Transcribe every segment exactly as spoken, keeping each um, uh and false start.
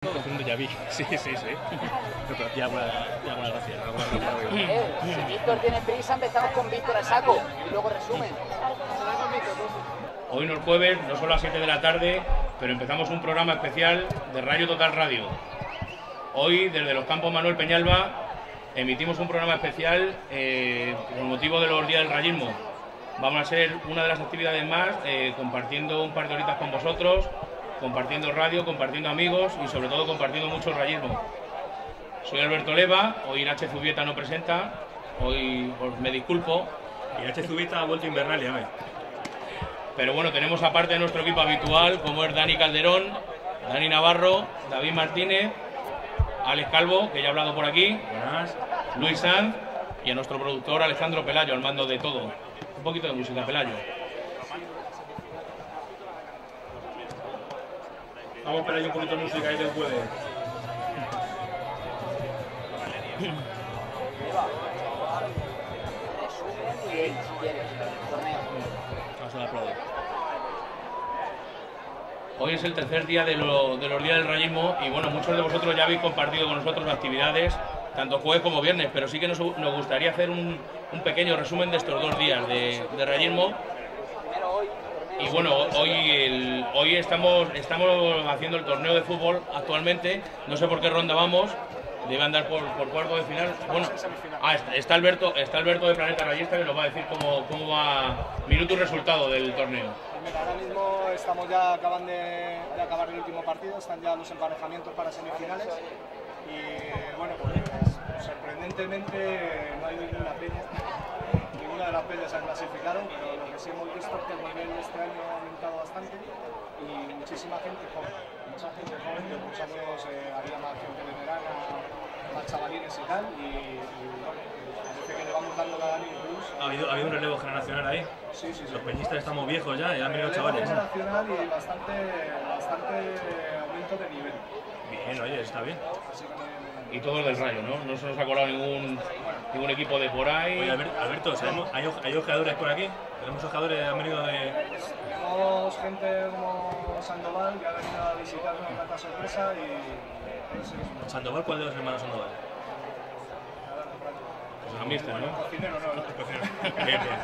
Ya vi, sí, sí, sí. Ya buena, ya buena gracia. Eh, si Víctor tiene prisa, empezamos con Víctor a saco y luego resumen. Hoy no es jueves, no son las siete de la tarde, pero empezamos un programa especial de Rayo Total Radio. Hoy, desde los campos Manuel Peñalba, emitimos un programa especial eh, con motivo de los días del rayismo. Vamos a ser una de las actividades más, eh, compartiendo un par de horitas con vosotros, compartiendo radio, compartiendo amigos y sobre todo compartiendo mucho el rayismo. Soy Alberto Leva, hoy Nacho Zubieta no presenta, hoy os me disculpo. Y Nacho Zubieta ha vuelto a Invernalia hoy. Pero bueno, tenemos aparte de nuestro equipo habitual, como es Dani Calderón, Dani Navarro, David Martínez, Alex Calvo, que ya ha hablado por aquí, Buenas. Luis Sanz y a nuestro productor Alejandro Pelayo, al mando de todo. Un poquito de música, Pelayo. Vamos a esperar ahí un poquito de música y te puede. Hoy es el tercer día de, lo, de los días del rayismo y bueno, muchos de vosotros ya habéis compartido con nosotros actividades, tanto jueves como viernes, pero sí que nos, nos gustaría hacer un, un pequeño resumen de estos dos días de, de rayismo. Y bueno, hoy, el, hoy estamos, estamos haciendo el torneo de fútbol actualmente, no sé por qué ronda vamos, debe andar por, por cuarto de final. Bueno, ah, está Alberto, está Alberto de Planeta Rayista que nos va a decir cómo, cómo va minuto y resultado del torneo. Mira, ahora mismo estamos ya acaban de, de acabar el último partido, están ya los emparejamientos para semifinales y bueno, pues sorprendentemente no hay ninguna peña, ninguna de las peñas se han clasificado, pero lo que sí hemos visto es que el nivel de este año ha aumentado bastante y muchísima gente joven, mucha gente joven, que muchos años eh, había más gente veterana, más chavalines y tal, y, y bueno, parece que le vamos dando cada año un plus. ¿Ha habido, ¿Ha habido un relevo generacional ahí? Sí, sí, sí. Los peñistas estamos viejos ya, ya han venido Relevo chavales. generacional y bastante, bastante aumento de nivel. Bien, oye, está bien. Así que me- Y todos del Rayo, ¿no? No se nos ha colado ningún, ningún equipo de por ahí. Oye, Albert- Alberto, ¿sabemos? ¿Hay, oj- ¿hay ojeadores por aquí? Tenemos ojeadores que han venido de... Tenemos gente como Sandoval que ha venido a visitarnos en tanta sorpresa y no sé, Sandoval, ¿cuál de los hermanos Sandoval? Pues el míster, ¿no? cocinero no, no. Bien, bien.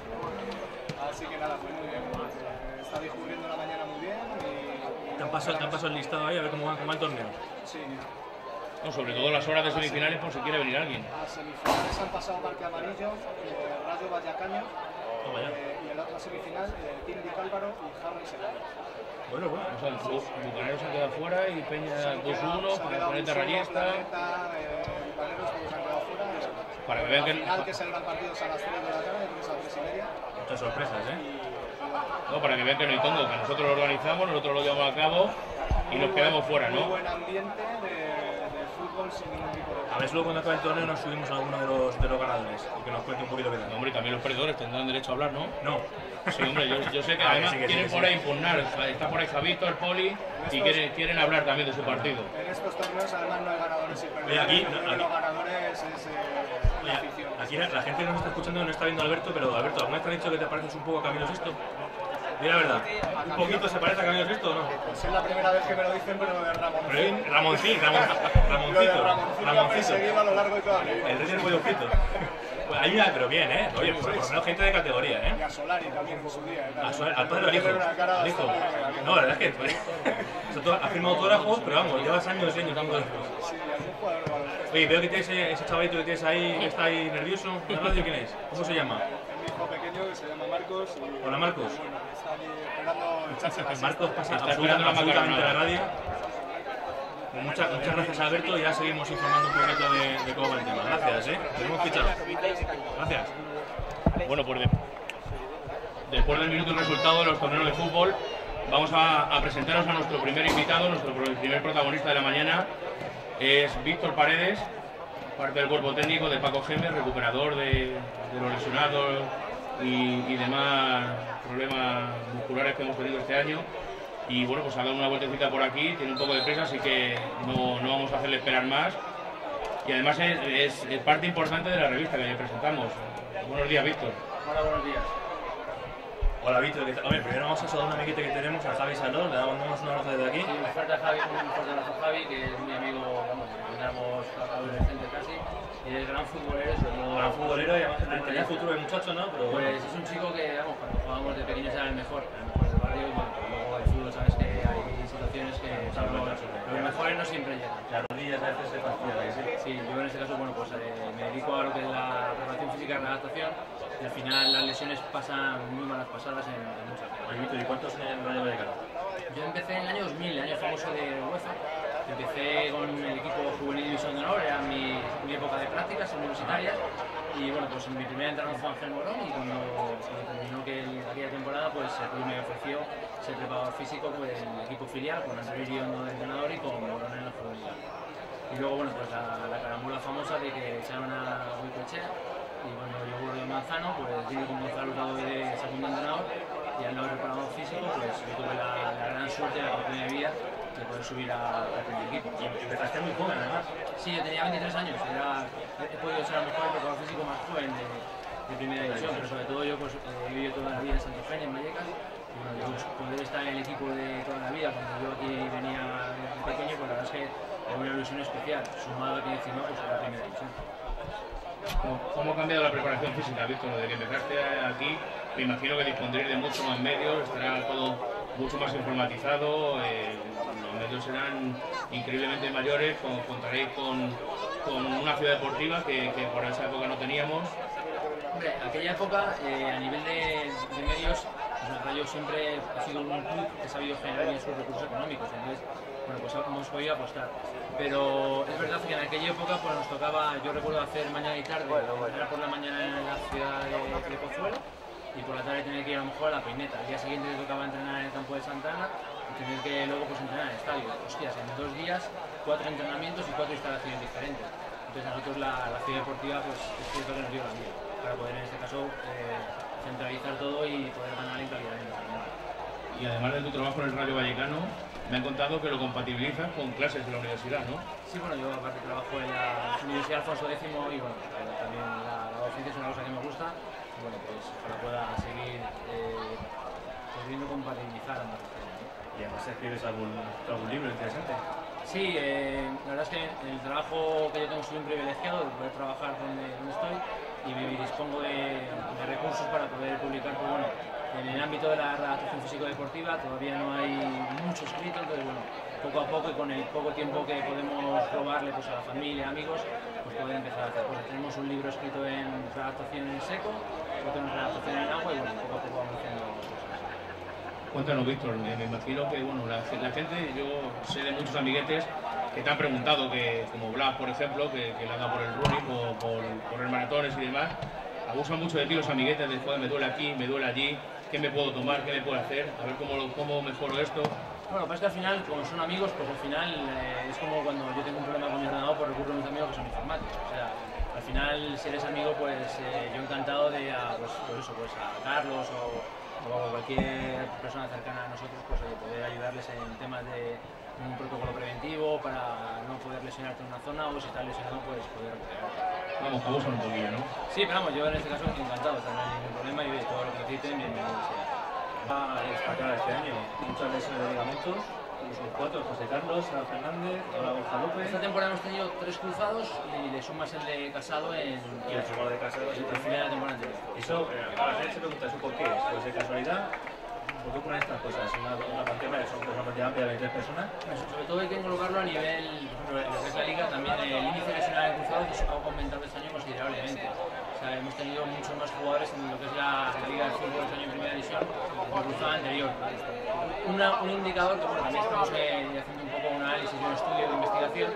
Así que nada, pues muy bien. Eh, Está discurriendo la mañana muy bien y... ¿Te han pasado, te han pasado el listado ahí a ver cómo va, cómo va el torneo? Sí. No, sobre todo las horas de semifinales por si quiere venir alguien. A semifinales han pasado Parque Amarillo, eh, Rayo Vallacaña Toma ya. eh, y en la otra semifinal eh, Team Di Cálvaro y Harry Serrano. Bueno, bueno. O sea, el Bu- Bucaneros se han quedado fuera y Peña dos uno, para Planeta Rayista. Planeta, eh, Bucaneros, todos han quedado fuera. Eso. Para que vean La que- final, que es el gran partido, es a las tres de la tarde, tres a las tres y media. Muchas sorpresas, ¿eh? No, para que vean que no hay tongo, que nosotros lo organizamos, nosotros lo llevamos a cabo y nos quedamos fuera, Muy ¿no? buen ambiente de, de fútbol sin ningún tipo de... A ver si luego cuando acabe el torneo nos subimos a alguno de los, de los ganadores y que nos cuente un poquito qué No, tal. hombre, y también los perdedores tendrán derecho a hablar, ¿no? No. Sí, hombre, yo, yo sé que Ah, además sí, que sí, quieren que sí. por ahí impugnar. Está por ahí Javito, el Poli, y quieren, quieren hablar también de su partido. En estos torneos además no hay ganadores y perdedores. Oye, aquí- Yo creo que aquí- los ganadores es eh, Oye, la afición. aquí la, la gente que nos está escuchando no está viendo a Alberto, pero Alberto, ¿alguna vez te han dicho que te pareces un poco a Camilo Sesto? Dile la verdad, ¿un poquito se parece a Camilo Sesto o no? Pues es la primera vez que me lo dicen, pero de Ramoncín. Pero, Ramoncín, Ramon, Lo de Ramoncito, Ramoncín me ha perseguido a lo largo de toda mi vida. el rey del polloncito. Pues ahí ya, pero bien, ¿eh? Oye, por lo menos gente de categoría, Y ¿eh? a Solari también en su día. A su- al padre del hijo. Una cara al hijo. bastante- No, la verdad es que pues, eso ha firmado autógrafos, pero vamos, llevas años y años dando autógrafos. Sí, algún jugador de baloncesto. Oye, veo que tienes ese, ese chavalito que tienes ahí, que está ahí nervioso. ¿En la radio quién es? ¿Cómo se llama? Es mi hijo pequeño que se llama Marcos. Y, Hola, Marcos. Bueno, está allí esperando echarse la siesta. Marcos pasa Está absoluta- esperando la absolutamente la macarronada. radio. Pues muchas, muchas gracias, Alberto. Ya seguimos informando un poquito de, de cómo va el tema. Gracias, ¿eh? Te hemos fichado. Gracias. Bueno, pues de- después del minuto y resultado de los torneos de fútbol, vamos a, a presentaros a nuestro primer invitado, nuestro pro- primer protagonista de la mañana. Es Víctor Paredes, parte del cuerpo técnico de Paco Gémez, recuperador de, de los lesionados y, y demás problemas musculares que hemos tenido este año. Y bueno, pues ha dado una vueltecita por aquí, tiene un poco de presa, así que no, no vamos a hacerle esperar más. Y además es, es- es parte importante de la revista que presentamos. Buenos días, Víctor. Hola, buenos días. Hola Víctor, ¿qué tal? Hombre, primero vamos a saludar a un amiguete que tenemos, a Javi Salón, le damos un abrazo desde aquí. Sí, un fuerte, Javi, un fuerte abrazo a Javi, que es mi amigo, vamos, éramos adolescentes casi, y es gran futbolero, sobre todo. Gran futbolero y además tenía futuro de muchacho, ¿no? Pero pues bueno. es un chico que, vamos, cuando jugábamos de pequeños era el mejor, el mejor del barrio, y bueno, pues luego el fútbol, sabes que hay situaciones que o sea, los, los mejores no siempre llegan. Las rodillas a veces se fastidian, ¿sí? Sí, yo en este caso, bueno, pues eh, me dedico a lo que es la preparación física y redactación, y al final las lesiones pasan muy malas pasadas en, en muchas cosas. Oye, Víctor, ¿y cuántos en el Rayo Vallecano? Yo empecé en el año dos mil, el año famoso de UEFA. Empecé con el equipo juvenil División de Honor, era mi, mi época de prácticas universitarias. Y bueno, pues mi primera entrada fue Ángel Morón, y cuando se terminó que el, aquella temporada, pues el club me ofreció ser preparador físico pues, en el equipo filial, con Andrés Riondo de entrenador y con Morón en la juvenil. Y luego, bueno, pues la, la carambola famosa de que echaron a Goicoechea, y cuando llegó Rubén Manzano, pues vine con Gonzalo Hurtado de segundo entrenador, y al no haber preparador físico, pues yo tuve la, la gran suerte, la oportunidad de vida de poder subir a- al primer equipo. Y empezaste muy joven, además. Sí, yo tenía veintitrés años, era, he podido ser a lo mejor el preparador físico más joven de, de primera división, pero sobre todo yo pues, eh, he vivido toda la vida en Santa Feña, en Vallecas, y bueno, yo pues, poder estar en el equipo de toda la vida, cuando yo aquí venía de pequeño, pues la verdad es que era una ilusión especial, sumado a que encima pues, era la primera división. ¿Cómo, ¿Cómo ha cambiado la preparación física, Víctor? Desde que empezaste aquí, me imagino que dispondréis de mucho más medios, estará todo mucho más informatizado, eh, los medios serán increíblemente mayores, con- contaréis con, con una ciudad deportiva que, que por esa época no teníamos. Hombre, aquella época, eh, a nivel de, de medios, pues el Rayo siempre ha sido un club que ha sabido generar bien sus recursos económicos, entonces, bueno, pues hemos podido apostar. Pero es verdad que en aquella época pues, nos tocaba, yo recuerdo hacer mañana y tarde, era por la mañana en la ciudad de, de Pozuelo, y por la tarde tener que ir a lo mejor a la Peineta. Al día siguiente me tocaba entrenar en el campo de Santana y tener que luego pues, entrenar en el estadio. Hostias, en dos días, cuatro entrenamientos y cuatro instalaciones diferentes. Entonces a nosotros la, la ciudad deportiva pues, es cierto que nos dio la vida para poder en este caso eh, centralizar todo y poder ganar en calidad de entrenamiento. Y además de tu trabajo en el Rayo Vallecano, me han contado que lo compatibilizas con clases de la universidad, ¿no? Sí, bueno, yo aparte trabajo en la Universidad Alfonso X y bueno, eh, también la, la docencia es una cosa que me gusta y bueno, pues ojalá pueda seguir eh, pudiendo compatibilizar ambas cosas, ¿no? Y además escribes algún, algún libro interesante. Sí, eh, la verdad es que el trabajo que yo tengo soy un privilegiado de poder trabajar donde, donde estoy y me dispongo de, de recursos para poder publicar, pues bueno, en el ámbito de la redactación físico-deportiva todavía no hay mucho escrito, entonces bueno, poco a poco y con el poco tiempo que podemos robarle pues, a la familia, amigos, pues poder empezar a hacer cosas. Tenemos un libro escrito en redactación en seco, otro en redactación en agua y bueno, poco a poco vamos haciendo cosas. Cuéntanos, Víctor, me, me imagino que bueno, la, la gente, yo sé de muchos amiguetes que te han preguntado, que como Blas, por ejemplo, que, que le anda por el running o por correr maratones y demás, abusan mucho de ti los amiguetes de, joder, me duele aquí, me duele allí, ¿qué me puedo tomar, qué me puedo hacer? A ver cómo, lo- cómo mejoro esto. Bueno, lo que pasa es que al final, como son amigos, pues al final eh, es como cuando yo tengo un problema con mi ordenador, pues recurro a mis amigos que son informáticos. O sea, al final, si eres amigo, pues eh, yo encantado de a, pues, pues eso, pues a Carlos o, o a cualquier persona cercana a nosotros, pues oye, poder ayudarles en temas de un protocolo preventivo para no poder lesionarte en una zona o si estás lesionado, pues poder recuperarte. Vamos, que abusan un poquillo, ¿no? Sí, pero vamos, yo en este caso encantado, o sea, no hay ningún problema y oye, todo lo que necesiten, bienvenido sea. Va a destacar este año muchas lesiones de ligamentos, los cuatro, José Carlos, Sara Fernández, ahora Borja López. Esta temporada hemos tenido tres cruzados y le sumas el de Casado en Y el segundo de Casado. el final de la temporada anterior. Eso, eh, a la gente se pregunta, ¿eso por qué es? ¿Puede ser casualidad? ¿Por qué ponen estas cosas? Una, una partida que son una partida amplia de veintitrés personas. Sobre todo hay que colocarlo a nivel, por ejemplo, en lo que es la liga, también el índice lesional en cruzados ha aumentado este año considerablemente. O sea, hemos tenido muchos más jugadores en lo que es la, la liga de fútbol este año en primera división que la cruzada anterior. Una, un indicador que bueno, también estamos eh, haciendo un poco un análisis y un estudio de investigación,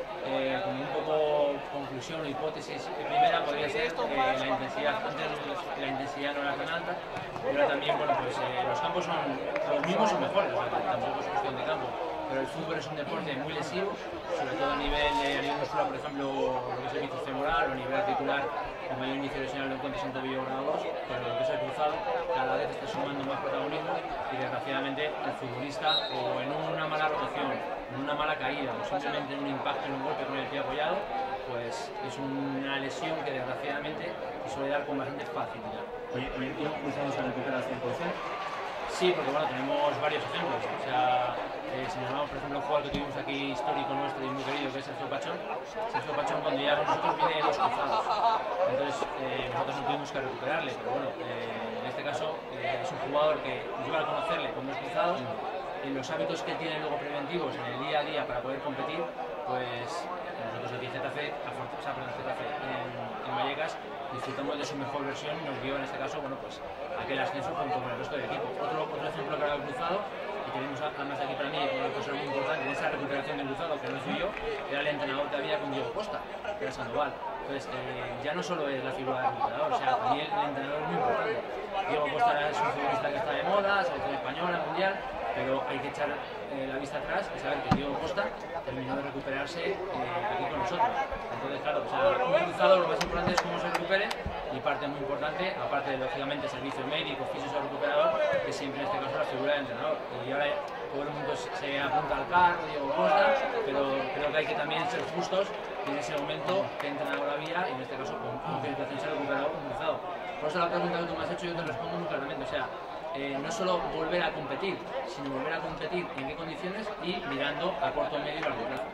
eh, como un poco conclusión o hipótesis primera podría ser eh, la intensidad, antes la intensidad no era tan alta, pero también bueno, pues, eh, los campos son los mismos o mejores, o sea, tampoco es cuestión de campo, pero el fútbol es un deporte muy lesivo, sobre todo a nivel, eh, a nivel muscular, por ejemplo, lo que es el bíceps femoral o a nivel articular, el mayor inicio lesional lo encuentras en tobillo grado dos, pero lo que es el cruzado cada vez está sumando más protagonismo y desgraciadamente el futbolista o en una mala rotación, en una mala caída o simplemente en un impacto, en un golpe con el pie apoyado, pues es una lesión que desgraciadamente se suele dar con bastante facilidad. Oye, ¿hoy en día cruzado se recupera al cien por cien? Sí, porque bueno, tenemos varios ejemplos. O sea, eh, si nos vamos, por ejemplo, un jugador que tuvimos aquí histórico nuestro y muy querido, que es Sergio Pachón. Sergio Pachón, cuando llega con nosotros, viene de los cruzados. Entonces, eh, nosotros no tuvimos que recuperarle, pero bueno, eh, en este caso eh, es un jugador que yo al conocerle con los cruzados, en los hábitos que tiene luego preventivos en el día a día para poder competir, pues nosotros aquí en Getafe, o sea, perdón, Getafe, en, en Vallecas, disfrutamos de su mejor versión y nos dio en este caso, bueno, pues aquel ascenso junto con el resto del equipo. Otro, otro ejemplo que era el cruzado, y tenemos además aquí para mí una cosa muy importante en esa recuperación del cruzado, que no fui yo, era el entrenador que había con Diego Costa, que era Sandoval. Entonces, eh, ya no solo es la figura del recuperador, o sea, también el entrenador es muy importante. Diego Costa es un futbolista que está de moda, selección española, mundial, pero hay que echar eh, la vista atrás y saber que Diego Costa terminó de recuperarse eh, aquí con nosotros. Entonces, claro, o sea, un cruzado lo más importante es cómo se recupere y parte muy importante, aparte de lógicamente servicio médico, físico recuperador, que siempre en este caso la figura del entrenador. Y ahora todo el mundo se apunta al carro, Diego Costa, pero creo que hay que también ser justos y en ese momento que entrenador había y en este caso con utilización se ha recuperado un cruzado. Por eso la pregunta que tú me has hecho yo te respondo muy claramente, o sea, Eh, no solo volver a competir, sino volver a competir en qué condiciones y mirando a corto, medio y largo plazo.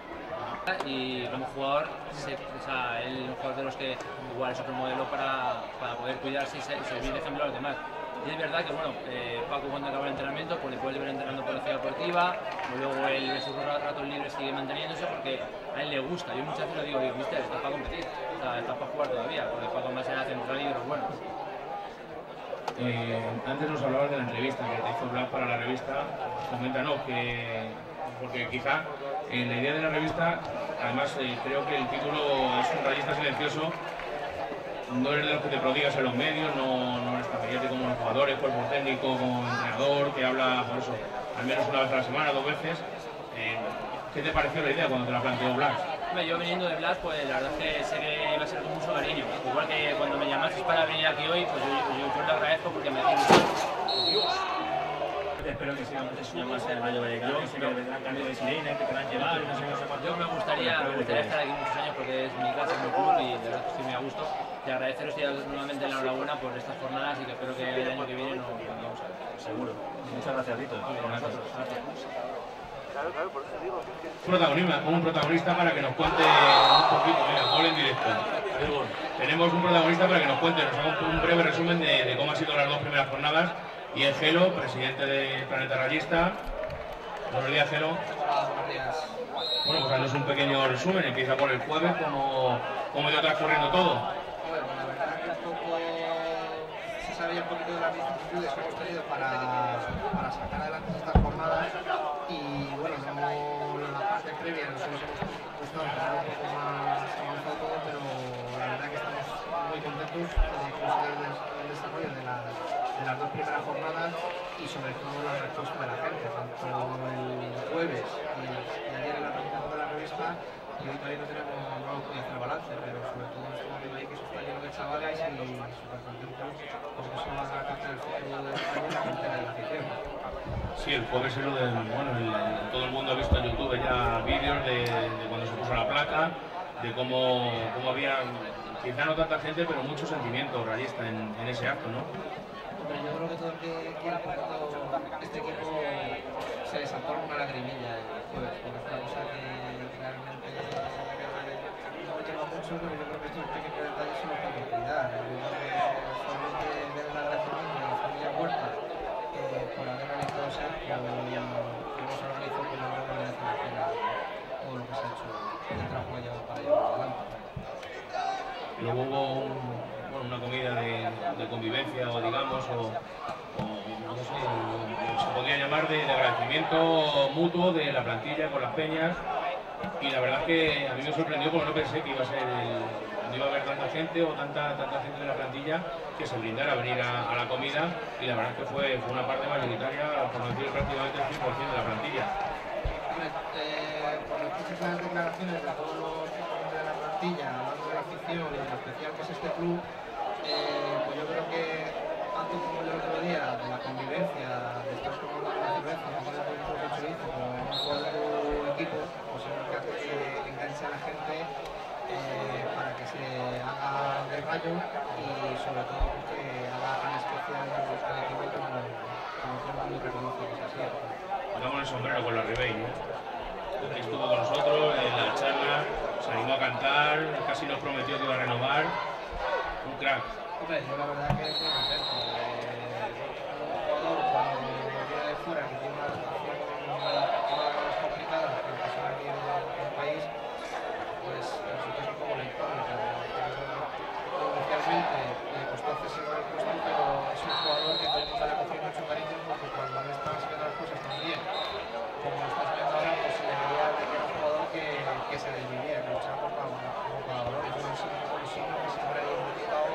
Y como jugador, se, o sea, él es un jugador de los que igual es otro modelo para, para poder cuidarse y servir de ejemplo a los demás. Y es verdad que bueno, eh, Paco cuando acaba el entrenamiento pues le puede ver entrenando por la ciudad deportiva, o luego él en sus ratos libres sigue manteniéndose porque a él le gusta. Yo muchas veces lo digo, digo, mister, estás para competir, o sea, estás para jugar todavía, porque Paco más era central y de los buenos. Eh, antes nos hablabas de la entrevista que te hizo Blas para la revista. Coméntanos que, porque quizá en la idea de la revista, además eh, creo que el título es un rayista silencioso. No eres de los que te prodigas en los medios, no, no eres familiar como los jugadores, cuerpo técnico, como entrenador, que habla por eso al menos una vez a la semana, dos veces. Eh, ¿Qué te pareció la idea cuando te la planteó Blas? Yo viniendo de Blas, pues la verdad es que sé que iba a ser con mucho cariño. Igual que cuando me llamaste para venir aquí hoy, pues yo, yo, yo te agradezco porque me hace mucho. Espero que sigan muchos años más en el Rayo Vallecano, que vendrán cambios de Silene, que te van a llevar, no sé qué más. Yo me gustaría, me gustaría estar aquí muchos años porque es mi casa, es mi club y de verdad que estoy muy a gusto. Te agradeceros y daros nuevamente la enhorabuena por estas jornadas y que espero que el año que viene nos vamos a ver. Seguro. Muchas gracias, Vito. Por nosotros. Gracias. Protagonista, un protagonista para que nos cuente un poquito, mira, gol en directo. Tenemos un protagonista para que nos cuente, nos haga un breve resumen de, de cómo han sido las dos primeras jornadas. Y es Gelo, presidente de Planeta Rayista. Buenos días, Gelo. Buenos días. Bueno, pues haznos un pequeño resumen, empieza por el jueves, cómo, cómo ha ido transcurriendo todo. Bueno, la verdad que un poco se sabía un poquito de las vicisitudes que hemos tenido para, para sacar adelante estas jornadas y bueno, como en la parte previa nosotros hemos gustado empezar un poco más avanzado todo, pero la verdad que estamos muy contentos de conseguir el desarrollo de las, de las dos primeras jornadas y sobre todo la respuesta de la gente, tanto el jueves y, y ayer en la presentación de la revista. Y hoy todavía no tenemos, no hemos podido hacer balance, pero sobre todo estamos viendo ahí que eso está lleno de chavales y súper contentos porque eso va a captar el futuro de España y la cantera de la afición. Sí, el jueves es lo del, bueno, el, todo el mundo ha visto en YouTube ya vídeos de, de cuando se puso la placa, de cómo, cómo había, quizá no tanta gente, pero mucho sentimiento rayista en, en ese acto, ¿no? Pero yo creo que todo el que quiera apoyar este equipo se le saltó alguna lagrimilla el jueves, porque es una cosa que realmente no lleva mucho, pero yo creo que estos pequeños detalles son los que hay que cuidar. Yo creo que solamente ver el agradecimiento de la familia Huerta eh, por haber realizado ese acto y hemos organizado con la nueva merece la pena todo lo que se ha hecho y el trabajo que ha llevado para llevarlo adelante. Luego hubo un, bueno, una comida de, de convivencia, o digamos, o, o no sé, se podría llamar de, de agradecimiento mutuo de la plantilla con las peñas. Y la verdad es que a mí me sorprendió porque no pensé que iba a ser el, no iba a haber tanta gente o tanta, tanta gente de la plantilla que se brindara a venir a, a la comida, y la verdad es que fue, fue una parte mayoritaria, por no decir prácticamente el cien por cien de la plantilla. Eh, cuando escuchas las declaraciones de todos los miembros de la plantilla, hablando de la afición y de lo especial que es este club, eh, pues yo creo que tanto como el otro día, de la convivencia, de estar tomando una cerveza, no poner un poco de chorizo, como un jugador de tu equipo, pues es lo que hace que enganche a la gente eh, para que se haga del Rayo y sobre todo que haga tan especial al equipo como, como todo el mundo reconoce que es así. Hagamos el sombrero con la Ribey, ¿no? Estuvo con nosotros en la charla, se animó a cantar, casi nos prometió que iba a renovar. Un crack. Hombre, yo la verdad que estoy contento. Eh, un jugador cuando viene de fuera, que tiene una situación más complicada que la persona aquí en el país, pues nosotros es un poco la incógnita. Inicialmente le costó hacerse con el puesto, pero es un jugador que todo el mundo le ha cogido mucho cariño porque cuando no están haciendo las cosas tan bien como lo estás viendo ahora, pues se le veía de que era un jugador que, que se desvivía, que luchaba por cada valor. Es un signo que siempre ha identificado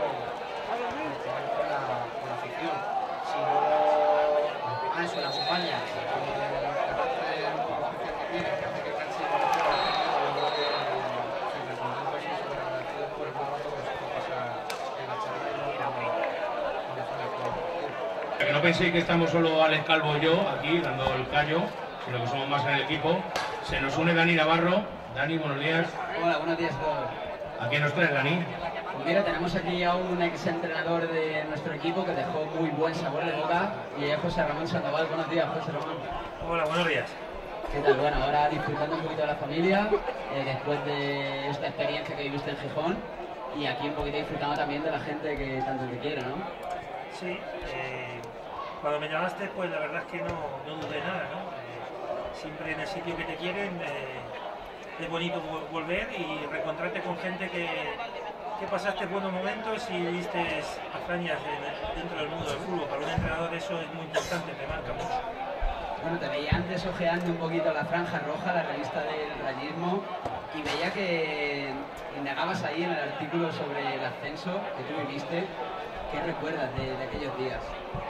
con la, con la afición. Si luego a eso las Españas, el carácter especial que tiene, que hace que canse con el juego, yo creo que siempre contento y súper agradecido por el buen rato que nos puede pasar en la charla y luego cuando fuera el juego. Que no penséis que estamos solo Alex Calvo y yo aquí dando el callo, sino que somos más en el equipo. Se nos une Dani Navarro. Dani, buenos días. Hola, buenos días a todos. ¿A quién nos traes, Dani? Pues mira, tenemos aquí a un ex entrenador de nuestro equipo que dejó muy buen sabor de boca y es José Ramón Sandoval. Buenos días, José Ramón. Hola, buenos días. ¿Qué tal? Bueno, ahora disfrutando un poquito de la familia, eh, después de esta experiencia que viviste en Gijón y aquí un poquito disfrutando también de la gente que tanto te quiere, ¿no? Sí, eh, cuando me llamaste, pues la verdad es que no, no dudé nada, ¿no? Eh, siempre en el sitio que te quieren eh, es bonito volver y reencontrarte con gente que, que pasaste buenos momentos y viste hazañas de, dentro del mundo del fútbol. Para un entrenador eso es muy importante, te marca mucho. Bueno, te veía antes ojeando un poquito la Franja Roja, la revista del rayismo, y veía que indagabas ahí en el artículo sobre el ascenso que tú viviste. ¿Qué recuerdas de, de aquellos días?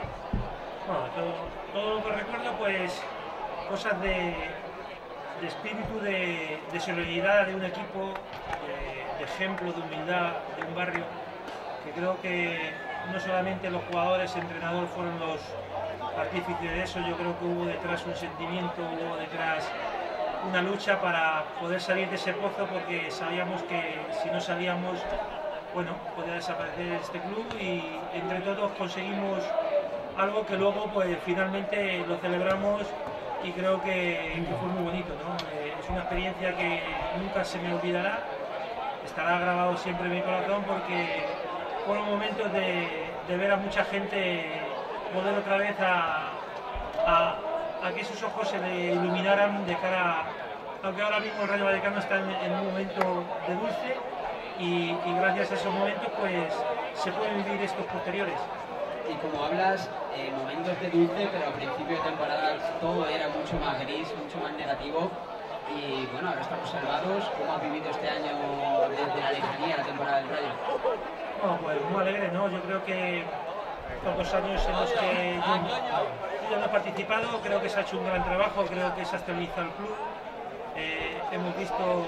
Bueno, todo, todo lo que recuerdo, pues, cosas de, de espíritu, de, de solidaridad de un equipo, de, de ejemplo, de humildad, de un barrio, que creo que no solamente los jugadores, entrenador fueron los artífices de eso, yo creo que hubo detrás un sentimiento, hubo detrás una lucha para poder salir de ese pozo, porque sabíamos que si no salíamos, bueno, podía desaparecer este club, y entre todos conseguimos algo que luego pues finalmente lo celebramos y creo que, que fue muy bonito, ¿no? Eh, es una experiencia que nunca se me olvidará, estará grabado siempre en mi corazón porque fueron momentos de, de ver a mucha gente volver otra vez a, a, a que esos ojos se le iluminaran de cara, aunque ahora mismo el Rayo Vallecano está en, en un momento de dulce y, y gracias a esos momentos pues se pueden vivir estos posteriores. Y como hablas, eh, momentos de dulce, pero a principio de temporada todo era mucho más gris, mucho más negativo. Y bueno, ahora estamos salvados. ¿Cómo has vivido este año desde la lejanía, la temporada del Rayo? Bueno, pues muy alegre, ¿no? Yo creo que estos dos años en los que yo, yo no he participado, creo que se ha hecho un gran trabajo, creo que se ha estabilizado el club. Eh, hemos visto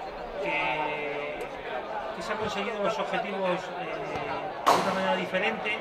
que, que se han conseguido los objetivos eh, de una manera diferente.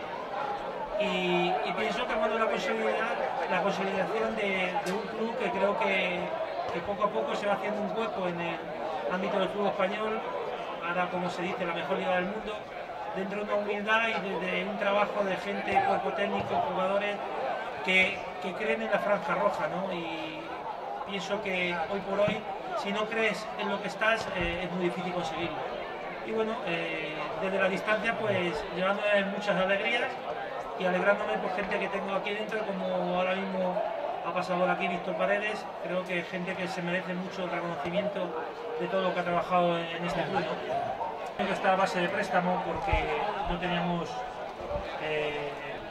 Y, y pienso que bueno, la, la consolidación de, de un club que creo que, que poco a poco se va haciendo un hueco en el ámbito del fútbol español, ahora como se dice, la mejor liga del mundo, dentro de una humildad y desde un trabajo de gente, cuerpo técnico, jugadores que, que creen en la franja roja, ¿no? Y pienso que hoy por hoy, si no crees en lo que estás, eh, es muy difícil conseguirlo. Y bueno, eh, desde la distancia, pues llevándome muchas alegrías y alegrándome por gente que tengo aquí dentro, como ahora mismo ha pasado por aquí Víctor Paredes. Creo que es gente que se merece mucho reconocimiento de todo lo que ha trabajado en este club, ¿no? Creo que está a base de préstamo porque no teníamos eh,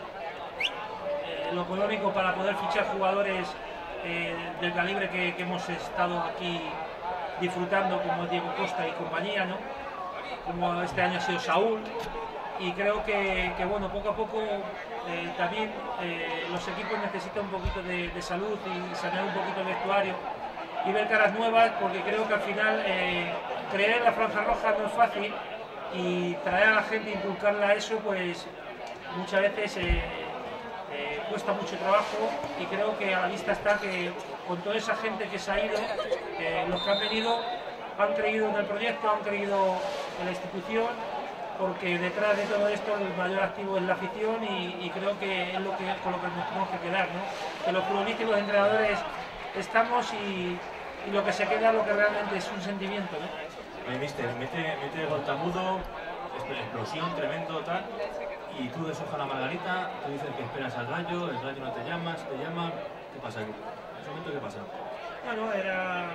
eh, lo económico para poder fichar jugadores eh, del calibre que, que hemos estado aquí disfrutando, como Diego Costa y compañía, ¿no? Como este año ha sido Saúl. Y creo que, que bueno, poco a poco eh, también eh, los equipos necesitan un poquito de, de salud y sanear un poquito el vestuario y ver caras nuevas, porque creo que al final eh, creer en la franja roja no es fácil y traer a la gente, inculcarla a eso, pues muchas veces eh, eh, cuesta mucho trabajo, y creo que a la vista está que con toda esa gente que se ha ido, eh, los que han venido han creído en el proyecto, han creído en la institución, porque detrás de todo esto el mayor activo es la afición, y, y creo que es lo que, con lo que nos tenemos que quedar, ¿no? Que los futbolistas y los entrenadores estamos, y, y lo que se queda lo que realmente es un sentimiento, ¿no? Oye, mister, mete, mete gol tamudo, explosión, tremendo, tal, y tú deshojas la margarita, tú dices que esperas al Rayo, el Rayo no te llama, te llama, ¿qué pasa aquí? ¿En ese momento qué pasa? Bueno, era,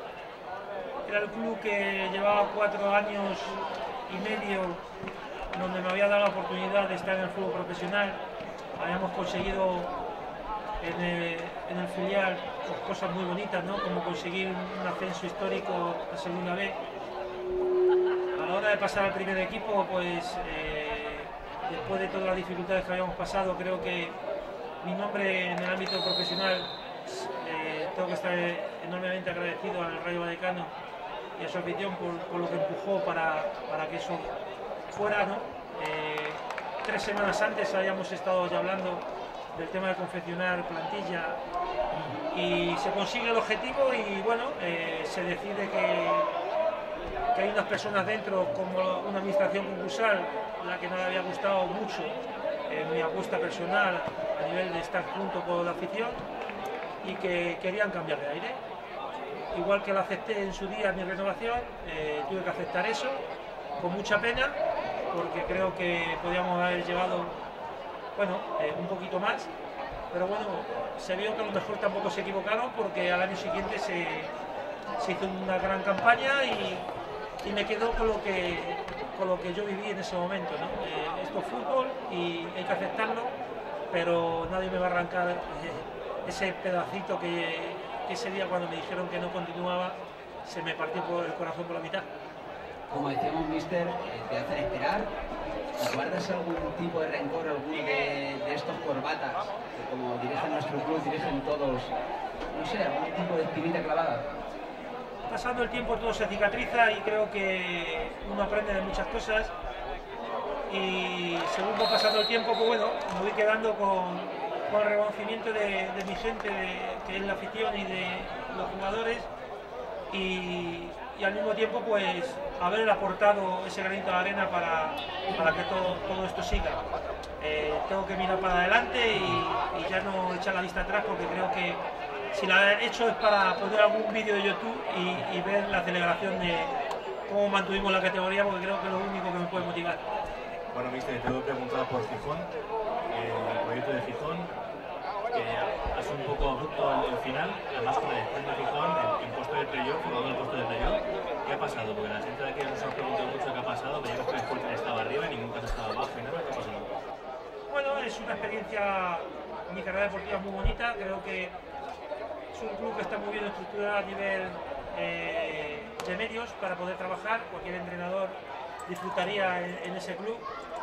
era el club que llevaba cuatro años y medio donde me había dado la oportunidad de estar en el fútbol profesional. Habíamos conseguido en el, en el filial pues, cosas muy bonitas, ¿no? Como conseguir un ascenso histórico a segunda B. A la hora de pasar al primer equipo, pues eh, después de todas las dificultades que habíamos pasado, creo que mi nombre en el ámbito profesional, eh, tengo que estar enormemente agradecido al Rayo Vallecano y a su afición por, por lo que empujó para, para que eso fuera, ¿no? Eh, tres semanas antes habíamos estado ya hablando del tema de confeccionar plantilla y se consigue el objetivo, y bueno, eh, se decide que, que hay unas personas dentro, como una administración concursal, la que no le había gustado mucho eh, mi apuesta personal a nivel de estar junto con la afición, y que querían cambiar de aire. Igual que la acepté en su día mi renovación, eh, tuve que aceptar eso con mucha pena, porque creo que podíamos haber llevado, bueno, eh, un poquito más, pero bueno, se vio que a lo mejor tampoco se equivocaron, porque al año siguiente se, se hizo una gran campaña, y, y me quedo con lo que con lo que yo viví en ese momento, ¿no? Eh, esto es fútbol y hay que aceptarlo, pero nadie me va a arrancar eh, ese pedacito que que ese día, cuando me dijeron que no continuaba, se me partió por el corazón por la mitad. Como decíamos, mister, eh, te hacen esperar. ¿Guardas algún tipo de rencor, alguno de, de estos corbatas, que como dirigen nuestro club, dirigen todos, no sé, algún tipo de espinita clavada? Pasando el tiempo todo se cicatriza, y creo que uno aprende de muchas cosas, y según va pasando el tiempo, pues bueno, me voy quedando con con el reconocimiento de, de mi gente, de, que es la afición y de los jugadores, y, y al mismo tiempo pues haber aportado ese granito de arena para, para que todo, todo esto siga. Eh, tengo que mirar para adelante y, y ya no echar la vista atrás, porque creo que si la he hecho es para poner algún vídeo de YouTube y, y ver la celebración de cómo mantuvimos la categoría, porque creo que es lo único que me puede motivar. Bueno, mister, te he preguntado por Gijón, eh, el proyecto de Gijón, que es un poco abrupto el, el final, además con el stand de Gijón, el, el puesto de playoff, jugando el puesto de playoff. ¿Qué ha pasado? Porque la gente de aquí nos ha preguntado mucho qué ha pasado, veíamos que el Sporting estaba arriba y ningún caso estaba abajo y nada. ¿Qué ha pasado? Bueno, es una experiencia en mi carrera deportiva muy bonita. Creo que es un club que está muy bien estructurado a nivel eh, de medios para poder trabajar. Cualquier entrenador disfrutaría en, en ese club.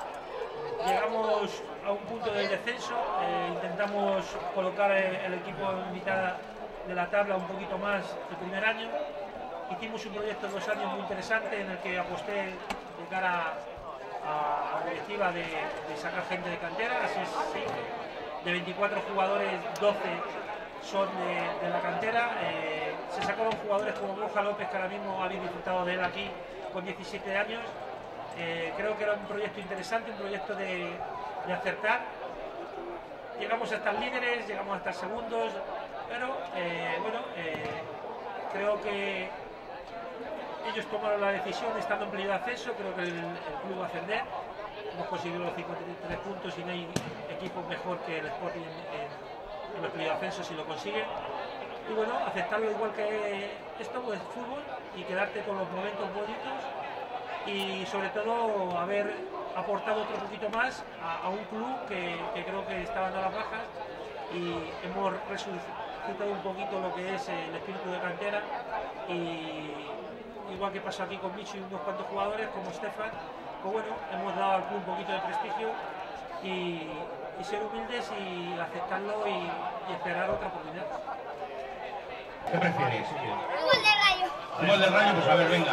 Llegamos a un punto del descenso, eh, intentamos colocar el, el equipo en mitad de la tabla un poquito más el primer año. Hicimos un proyecto de dos años muy interesante, en el que aposté de cara a, a la directiva de, de sacar gente de cantera. Así es, sí, de veinticuatro jugadores, doce son de, de la cantera. Eh, se sacaron jugadores como Borja López, que ahora mismo habéis disfrutado de él aquí, con diecisiete años. Eh, creo que era un proyecto interesante, un proyecto de, de acertar. Llegamos a estar líderes, llegamos a estar segundos, pero eh, bueno, eh, creo que ellos tomaron la decisión, estando en peligro de ascenso. Creo que el, el club va a ascender. Hemos conseguido los cincuenta y tres puntos y no hay equipo mejor que el Sporting en, en, en el peligro de ascenso si lo consiguen. Y bueno, aceptarlo igual que esto, pues fútbol, y quedarte con los momentos bonitos, y sobre todo haber aportado otro poquito más a, a un club que, que creo que estaba a las bajas, y hemos resucitado un poquito lo que es el espíritu de cantera, y igual que pasó aquí con Micho y unos cuantos jugadores como Stefan, pues bueno, hemos dado al club un poquito de prestigio, y, y ser humildes y aceptarlo y, y esperar otra oportunidad. ¿Qué prefieres? Fútbol de Rayo. Fútbol del Rayo, pues a ver, venga.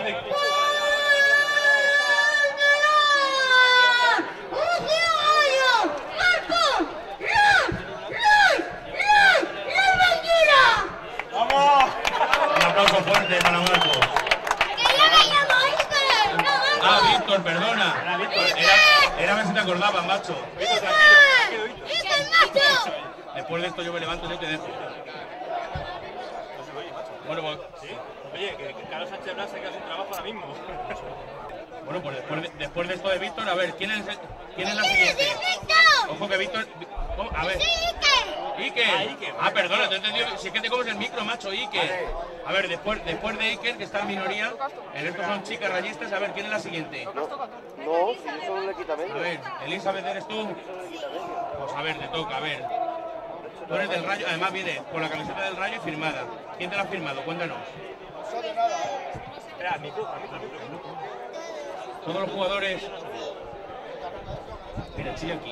Un aplauso fuerte para Marco. Ah, Víctor, perdona. Era, era a ver si te acordabas, macho. Después de esto yo me levanto y yo te dejo. Bueno, pues... ¿Sí? Oye, que, que Carlos Sánchez Blas se queda sin trabajo ahora mismo. Bueno, pues después de, después de esto de Víctor, a ver, ¿quién es, quién es la siguiente? Ojo que Víctor... ¿Cómo? A ver... Iker. Ah, Iker. Ah, perdona, te he entendido. Si es que te comes el micro, macho, Iker. A ver, después, después de Iker, que está en minoría, en estos son chicas rayistas, a ver, ¿quién es la siguiente? No, sí, solo le quita medio. A ver, Elizabeth, ¿eres tú? Pues a ver, te toca, a ver. Tú eres del Rayo, además viene con la camiseta del Rayo y firmada. ¿Quién te la ha firmado? Cuéntanos. Espera, micro, micro, micro. Todos los jugadores... Mira, chilla aquí.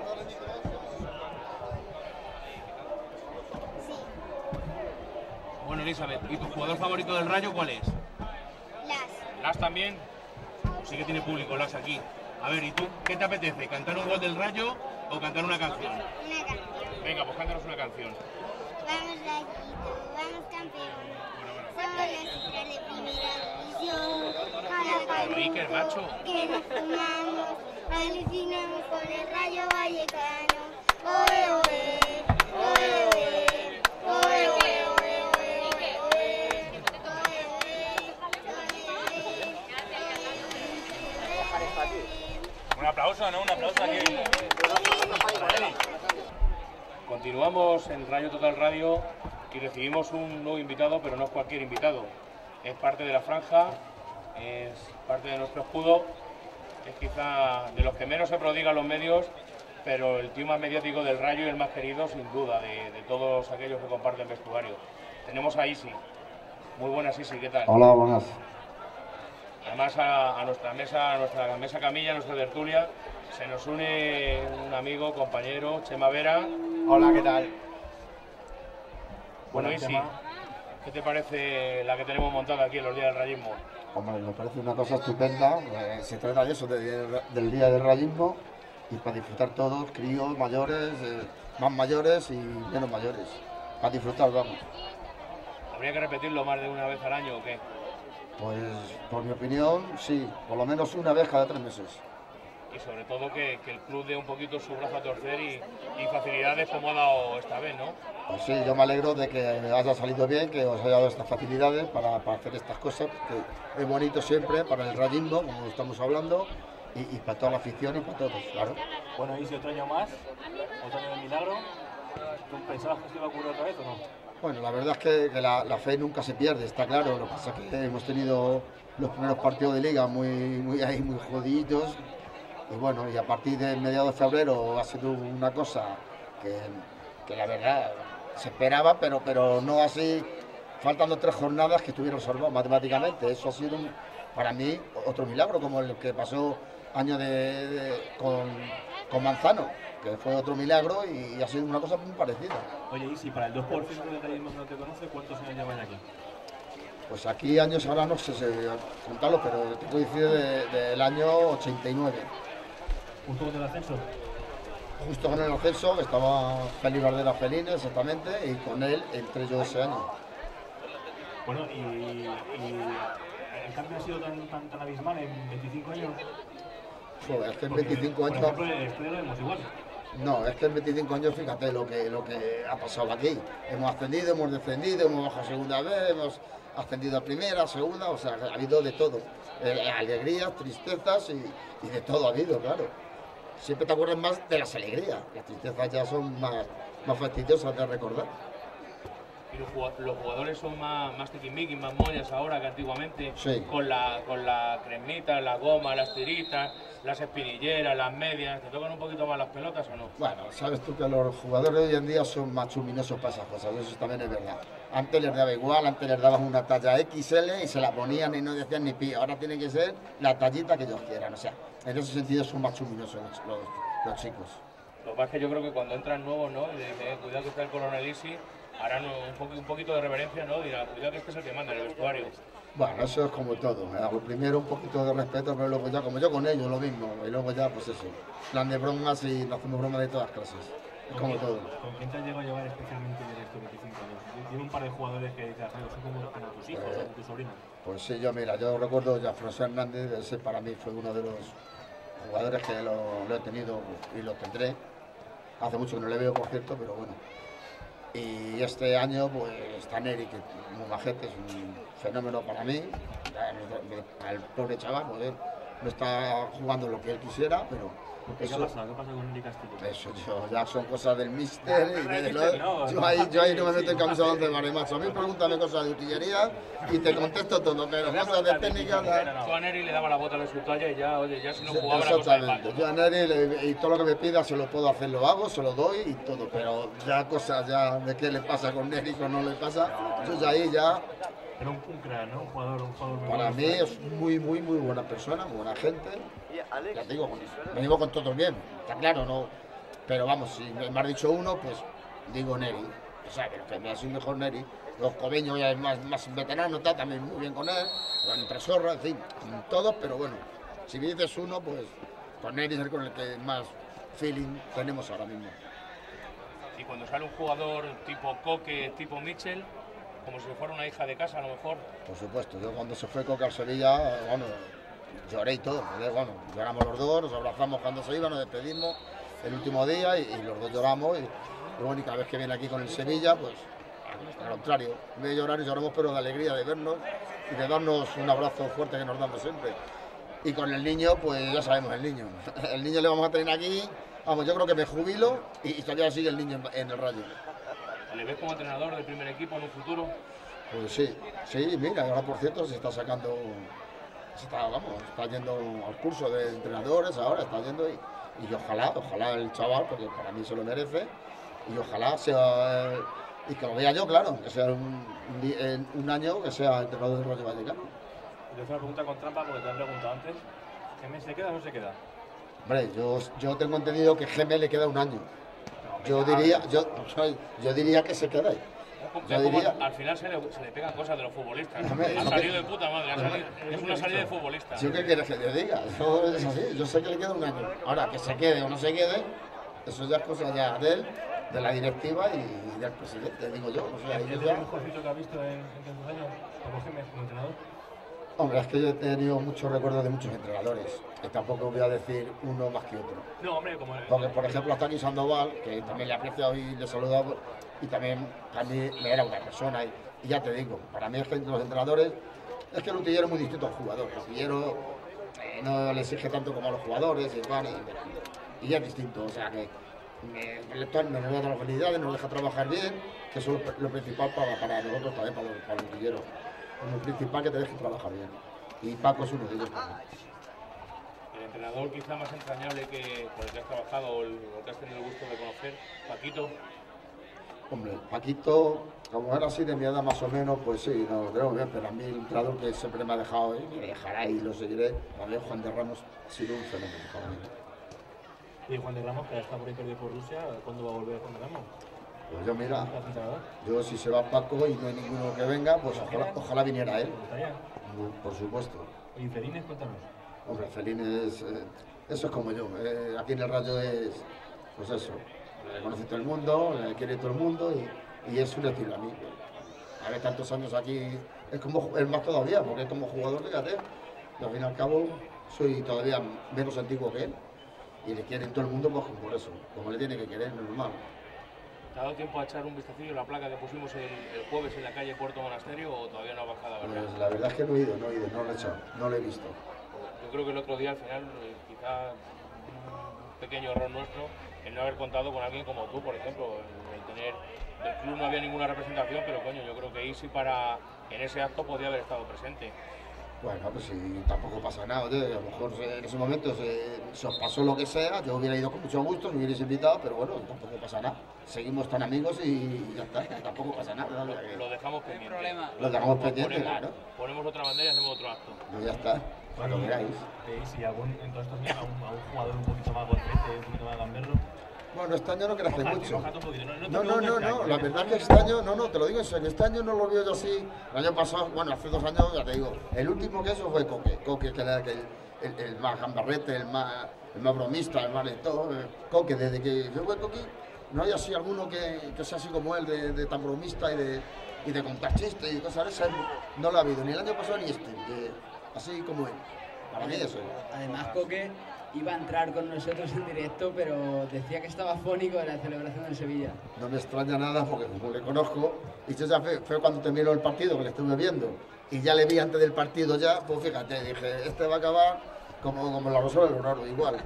Bueno, Elizabeth, ¿y tu jugador favorito del Rayo cuál es? Las. ¿Las también? Pues sí que tiene público, Las aquí. A ver, ¿y tú qué te apetece? ¿Cantar un gol del Rayo o cantar una canción? Una canción. Venga, pues cántanos una canción. Vamos Rayito, vamos campeón. Somos las chicas de primera división. Pero Iker, macho. Que nos fumamos, alucinamos con el Rayo Vallecano. Oe, oe, oe, oe, oe, oe, Un aplauso, ¿no? Un aplauso aquí. Continuamos en Rayo Total Radio y recibimos un nuevo invitado, pero no es cualquier invitado. Es parte de la franja, es parte de nuestro escudo, es quizá de los que menos se prodigan los medios, pero el tío más mediático del Rayo y el más querido, sin duda, de, de todos aquellos que comparten vestuario. Tenemos a Isi. Muy buenas, Isi, ¿qué tal? Hola, buenas. Además a, a nuestra mesa, a nuestra mesa camilla, a nuestra tertulia, se nos une un amigo, compañero, Chema Vera. Hola, ¿qué tal? Bueno, Buenas, Isi, Chema. ¿qué te parece la que tenemos montada aquí en los días del rayismo? Hombre, me parece una cosa estupenda. Eh, se trata de eso, de- de- del Día del Rayismo, y para disfrutar todos, críos, mayores, eh, más mayores y menos mayores. Para disfrutar, vamos. ¿Habría que repetirlo más de una vez al año o qué? Pues, por mi opinión, sí, por lo menos una vez cada tres meses. Y sobre todo que, que el club dé un poquito su brazo a torcer y, y facilidades como ha dado esta vez, ¿no? Pues sí, yo me alegro de que haya salido bien, que os haya dado estas facilidades para, para hacer estas cosas, que es bonito siempre para el rayismo, como estamos hablando, y, y para toda la afición y para todos, claro. Bueno, y si otro año más, otro año de milagro, ¿tú pensabas que se iba a ocurrir otra vez o no? Bueno, la verdad es que, que la, la fe nunca se pierde, está claro. Lo que pasa es que hemos tenido los primeros partidos de liga muy, muy, ahí, muy jodidos. Y bueno, y a partir de mediados de febrero ha sido una cosa que, que la verdad se esperaba, pero, pero no así, faltando tres jornadas que estuvieron salvados matemáticamente. Eso ha sido un- para mí otro milagro, como el que pasó año de, de- con, con Manzano, que fue otro milagro y, y ha sido una cosa muy parecida. Oye, y si para el dos por ciento del rayismo que no te conoce, ¿cuántos años llevan aquí? Pues aquí años ahora no sé si contarlo, pero te puedo decir de- del año ochenta y nueve. ¿Justo con el ascenso? Justo con el ascenso, que estaba Félix Bardera Felines exactamente, y con él entré yo ese año. Bueno, y, y el cambio ha sido tan, tan, tan abismal en veinticinco años. Joder, es que en Porque, veinticinco por años... ejemplo, el estudio lo vemos igual. No, es que en veinticinco años fíjate lo que, lo que ha pasado aquí. Hemos ascendido, hemos descendido, hemos bajado segunda vez, hemos ascendido a primera, segunda, o sea, ha habido de todo. Eh, alegrías, tristezas y, y de todo ha habido, claro. Siempre te acuerdas más de las alegrías, las tristezas ya son más, más fastidiosas de recordar. Y los jugad- los jugadores son más, más tiquismiquis, más mollas ahora que antiguamente, Sí. con la, con la cremita, la goma, las tiritas, las espinilleras, las medias. ¿Te tocan un poquito más las pelotas o no? Bueno, sabes tú que los jugadores de hoy en día son más chuminosos para esas cosas, eso también es verdad. Antes les daba igual, antes les dabas una talla equis ele y se la ponían y no decían ni pi. Ahora tiene que ser la tallita que ellos quieran, o sea, en ese sentido son más chuminosos los, los- los chicos. Lo que pasa es que yo creo que cuando entran nuevos, ¿no? Y le dicen, "Eh, cuidado que está el coronel Isi", harán un, po un poquito de reverencia, ¿no? Dirán, cuidado que este es el que manda en el vestuario. Bueno, eso es como todo. Lo primero un poquito de respeto, pero luego ya, como yo con ellos, lo mismo. Y luego ya, pues eso, plan de bromas y nos hacemos bromas de todas clases. Es como todo. ¿Con quién te has llegado a llevar especialmente de estos veinticinco años? Tiene un par de jugadores que dices, son como, como tus hijos, Eh, como tus sobrinos. Pues sí, yo mira, yo recuerdo ya José Hernández, ese para mí fue uno de los jugadores que lo, lo he tenido y lo tendré. Hace mucho que no le veo, por cierto, pero bueno. Y este año pues está Neri, que es muy majete, es un fenómeno para mí. Al pobre chaval, pues, no está jugando lo que él quisiera, pero ¿Qué eso, ha pasado? ¿Qué pasa con Neri Castillo? eso yo, ya son cosas del míster. Y de lo, yo, ahí, yo ahí no me meto en camisa de once varas, macho. A mí pregúntame cosas de utillería y te contesto todo, pero cosas de técnica... Tú a Neri le daba la bota de su talla y ya, oye, ya si no jugaba la cosa de Exactamente, yo a Neri le- y todo lo que me pida se lo puedo hacer, lo hago, se lo doy y todo, pero ya cosas ya de qué le pasa con Neri o no le pasa, yo ya ahí ya, Era un, un crack, ¿no? Un jugador, un jugador muy para bueno. mí es muy, muy, muy buena persona, muy buena gente, ya te digo, me llevo con todos bien, está claro, no, pero vamos, si me has dicho uno, pues digo Neri, o sea, pero que me ha sido mejor Neri, los Cobeños ya es más, más veterano, está también muy bien con él, con Tresorra, en fin, con todos, pero bueno, si me dices uno, pues con Neri es el con el que más feeling tenemos ahora mismo. Y cuando sale un jugador tipo Coque, tipo Mitchell, como si fuera una hija de casa a lo mejor. Por supuesto, yo cuando se fue Coca al Sevilla, bueno, lloré y todo, ¿vale? Bueno, lloramos los dos, nos abrazamos cuando se iba, nos despedimos el último día y, y los dos lloramos y, y bueno, y cada vez que viene aquí con el Sevilla, pues al contrario, en vez de llorar lloramos pero de alegría de vernos y de darnos un abrazo fuerte que nos damos siempre. Y con el niño, pues ya sabemos el niño, el niño le vamos a tener aquí, vamos, yo creo que me jubilo y, y todavía sigue el niño en, en el Rayo. ¿Le ves como entrenador del primer equipo en un futuro? Pues sí, sí, mira, ahora por cierto se está sacando, se está, vamos, está yendo al curso de entrenadores, ahora está yendo y, y ojalá, ojalá el chaval, porque para mí se lo merece, y ojalá sea, eh, y que lo vea yo, claro, que sea un, un, di- en un año que sea entrenador del Rayo Vallecano. Yo hice una pregunta con trampa porque te han preguntado antes. ¿Gemé se queda o no se queda? Hombre, yo, yo tengo entendido que Geme le queda un año. Yo diría, yo, yo diría que se queda ahí. Yo diría, Al final se le, se le pegan cosas de los futbolistas. Hombre, Ha eso salido que- de puta madre, ha salido- es una salida de futbolista. ¿yo qué quieres que te diga? Eso es así, yo sé que le queda un año. Ahora, que se quede o no se quede, eso ya es cosa ya de él, de la directiva y del presidente, digo yo. O sea, ¿Es ellos el ya- mejorcito que ha visto en, en tantos años como Gemé como entrenador? Hombre, es que yo he tenido muchos recuerdos de muchos entrenadores, que tampoco voy a decir uno más que otro. No, hombre, como... Porque, por ejemplo, hasta aquí Sandoval, que también le he apreciado y le he saludado, y también para mí le era una persona. Y, y ya te digo, para mí es que los entrenadores, es que el utillero es muy distinto al jugador. El utillero eh, no le exige tanto como a los jugadores, y, van y, y es distinto. O sea que me, el lector me da las felicidades, nos deja trabajar bien, que eso es lo, lo principal para, para nosotros también, para, los- para el utillero. Es lo principal que te deje trabajar bien. Y Paco es uno de ellos también. El entrenador quizá más entrañable que con el que has trabajado o el, o que has tenido el gusto de conocer, Paquito. Hombre, Paquito, como era así de mi edad más o menos, pues sí, no lo creo bien, pero a mí el entrenador que siempre me ha dejado y me dejará y lo seguiré, también Juan de Ramos ha sido un fenómeno para mí. Y Juan de Ramos, que está por ahí perdido por Rusia, ¿cuándo va a volver Juan de Ramos? Pues yo mira, ¿Estás entrenador? yo si se va Paco y no hay ninguno que venga, pues ojalá, ojalá viniera él, ¿Te gustaría? por supuesto. Oye, Celines, cuéntanos. Hombre, Celín es, eh, eso es como yo, eh, aquí en el Rayo es, pues eso, le conoce todo el mundo, le quiere todo el mundo y, y es un estilo a mí. A ver, tantos años aquí, es como, es más todavía, porque es como jugador, fíjate, y al fin y al cabo soy todavía menos antiguo que él y le quieren todo el mundo pues por eso, como le tiene que querer, normal. ¿Te ha dado tiempo a echar un vistacillo a la placa que pusimos el, el jueves en la calle Puerto Monasterio o todavía no ha bajado a verla? Pues la verdad es que no he ido, no he ido, no lo he echado, no lo he visto. Yo creo que el otro día al final eh, quizá un pequeño error nuestro el no haber contado con alguien como tú, por ejemplo, el, el tener del club no había ninguna representación, pero coño, yo creo que Isi para en ese acto podía haber estado presente. Bueno, pues si tampoco pasa nada, oye, a lo mejor en ese momento se, se os pasó lo que sea, yo hubiera ido con mucho gusto, me hubierais invitado, pero bueno, tampoco pasa nada. Seguimos tan amigos y ya está, tampoco pasa nada. Lo, lo dejamos pendiente. Lo dejamos pendiente, ponemos, claro. ponemos otra bandera y hacemos otro acto. Pues ya está. cuando queráis. ¿Y algún, en todos estos días, a un, a un jugador un poquito más golpete, un poquito más gamberro? Bueno, este año no crece mucho. No, no, no, no, la verdad es que este año, no, no, te lo digo en serio, este año no lo veo yo así. El año pasado, bueno, hace dos años, ya te digo, el último que eso fue Coque, Coque que era el, el, el más gambarrete, el más, el más bromista, el más de todo. Coque, desde que yo fue Coque, no hay así alguno que, que sea así como él, de, de tan bromista y de, y de contar chistes y cosas de esas, no lo ha habido, ni el año pasado ni este, de, así como él. Para mí eso. Además, Coque iba a entrar con nosotros en directo, pero decía que estaba fónico de la celebración del Sevilla. No me extraña nada porque como le conozco, y yo ya fue, fue cuando terminó el partido que le estuve viendo, y ya le vi antes del partido ya, pues fíjate, dije, este va a acabar como, como la Rosa del Leonardo, igual.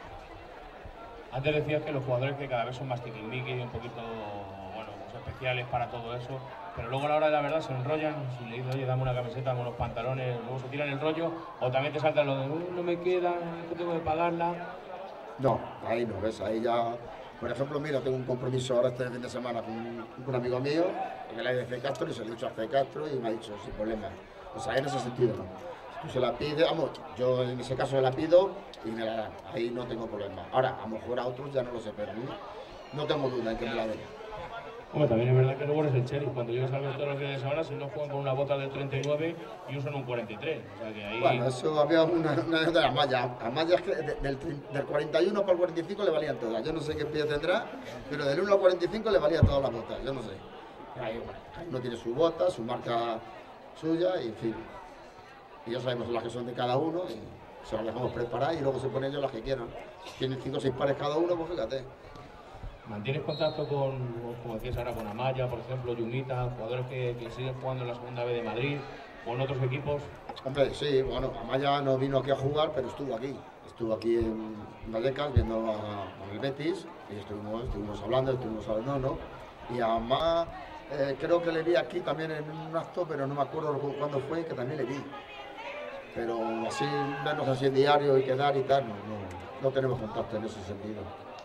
Antes decías que los jugadores que cada vez son más tiquismiquis y un poquito, bueno, pues especiales para todo eso, pero luego a la hora de la verdad se enrollan, si le dices, oye, dame una camiseta, dame unos pantalones, luego se tiran el rollo, o también te saltan lo de, no me queda, que tengo que pagarla. No, ahí no, ves, ahí ya, por ejemplo, mira, tengo un compromiso ahora este fin de semana con un, con un amigo mío, en el aire de C. Castro, y se lo he dicho a C. Castro y me ha dicho, sin problema. O sea, en ese sentido no. Tú se la pides, vamos, yo en ese caso se la pido y me la dan, ahí no tengo problema. Ahora, a lo mejor a otros ya no lo sé, pero a mí no tengo duda en que me la den. Hombre, también es verdad que luego eres el sheriff. Cuando llegas al todos los fines de semana, si no juegan con una bota del treinta y nueve y usan un cuarenta y tres. O sea que ahí... Bueno, eso había una, una de las mallas. A mallas que de, del, del cuarenta y uno para el cuarenta y cinco le valían todas. Yo no sé qué pie tendrá, pero del uno al cuarenta y cinco le valían todas las botas. Yo no sé. Ahí, bueno, uno tiene su bota, su marca suya y en fin. Y ya sabemos las que son de cada uno y se las dejamos preparar y luego se ponen ellos las que quieran. Tienen cinco o seis pares cada uno, pues fíjate. ¿Mantienes contacto con, como decías ahora, con Amaya, por ejemplo, Yumita, jugadores que, que siguen jugando en la segunda B de Madrid, o en otros equipos? Hombre, sí, bueno, Amaya no vino aquí a jugar, pero estuvo aquí. Estuvo aquí en Vallecas viendo a, a el Betis y estuvimos, estuvimos hablando, estuvimos hablando, ¿no? Y a Amaya eh, creo que le vi aquí también en un acto, pero no me acuerdo cuándo fue, que también le vi. Pero así, vernos así en diario y quedar y tal, no, no, no tenemos contacto en ese sentido.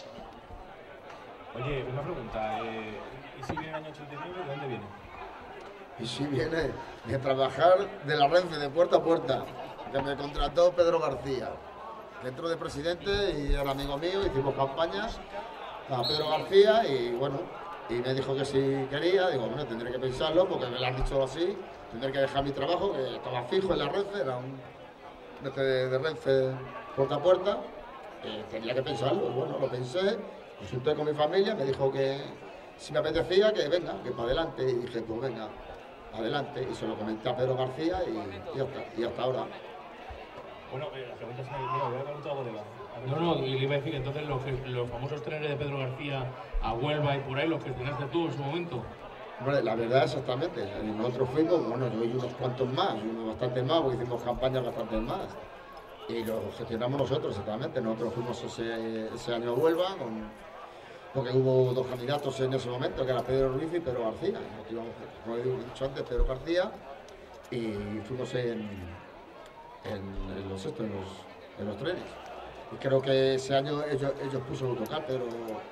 Oye, una pregunta, eh, ¿y si viene el año ochenta y nueve, de dónde viene? Y si viene de trabajar de la Renfe, de puerta a puerta, que me contrató Pedro García, que entró de presidente y era amigo mío, hicimos campañas a Pedro García y bueno, y me dijo que si quería, digo, bueno, tendré que pensarlo porque me lo han dicho así, tendré que dejar mi trabajo, que estaba fijo en la Renfe, era un de, de Renfe puerta a puerta, y tenía que pensarlo, y bueno, lo pensé. Consulté con mi familia, me dijo que si me apetecía, que venga, que para adelante. Y dije, pues venga, adelante. Y se lo comenté a Pedro García y, y, hasta, y hasta ahora. Bueno, eh, la pregunta es, mira, voy a preguntar algo de la... No, no, y le iba a decir, entonces los, los famosos trenes de Pedro García a Huelva y por ahí los gestionaste tú en su momento. Hombre, la verdad exactamente. Nosotros fuimos, bueno, yo y unos cuantos más, unos bastantes más, porque hicimos campañas bastantes más. Y lo gestionamos nosotros exactamente. Nosotros fuimos ese, ese año a Huelva con... porque hubo dos candidatos en ese momento, que era Pedro Ruiz y Pedro García. Nos íbamos, como he dicho antes, Pedro García, y fuimos en, en, en, los, esto, en, los, en los trenes. Y creo que ese año ellos, ellos puso el autocar, pero,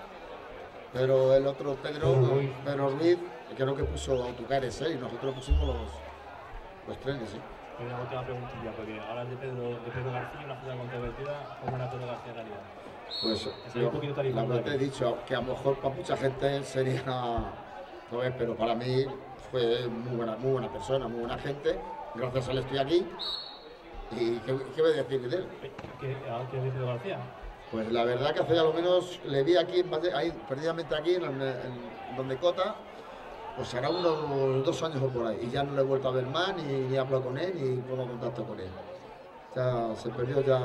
pero el otro Pedro, Pedro Ruiz, Pedro Ruiz creo que puso autocares, ¿eh? Y nosotros pusimos los, los trenes. ¿eh? Una última preguntilla, porque hablas de Pedro, de Pedro García, una ciudad controvertida, ¿cómo era Pedro García en realidad? Pues yo, un poquito la verdad te he dicho que a lo mejor para mucha gente sería, no es, pero para mí fue muy buena, muy buena persona, muy buena gente. Gracias a él estoy aquí. ¿Y qué, qué voy a decir de él? ¿Qué, qué es de Pedro García? Pues la verdad que hace ya lo menos le vi aquí, ahí, perdidamente aquí, en, en, en donde Cota, pues será unos dos años o por ahí. Y ya no le he vuelto a ver más, ni, ni hablo con él, ni pongo contacto con él. Ya se perdió ya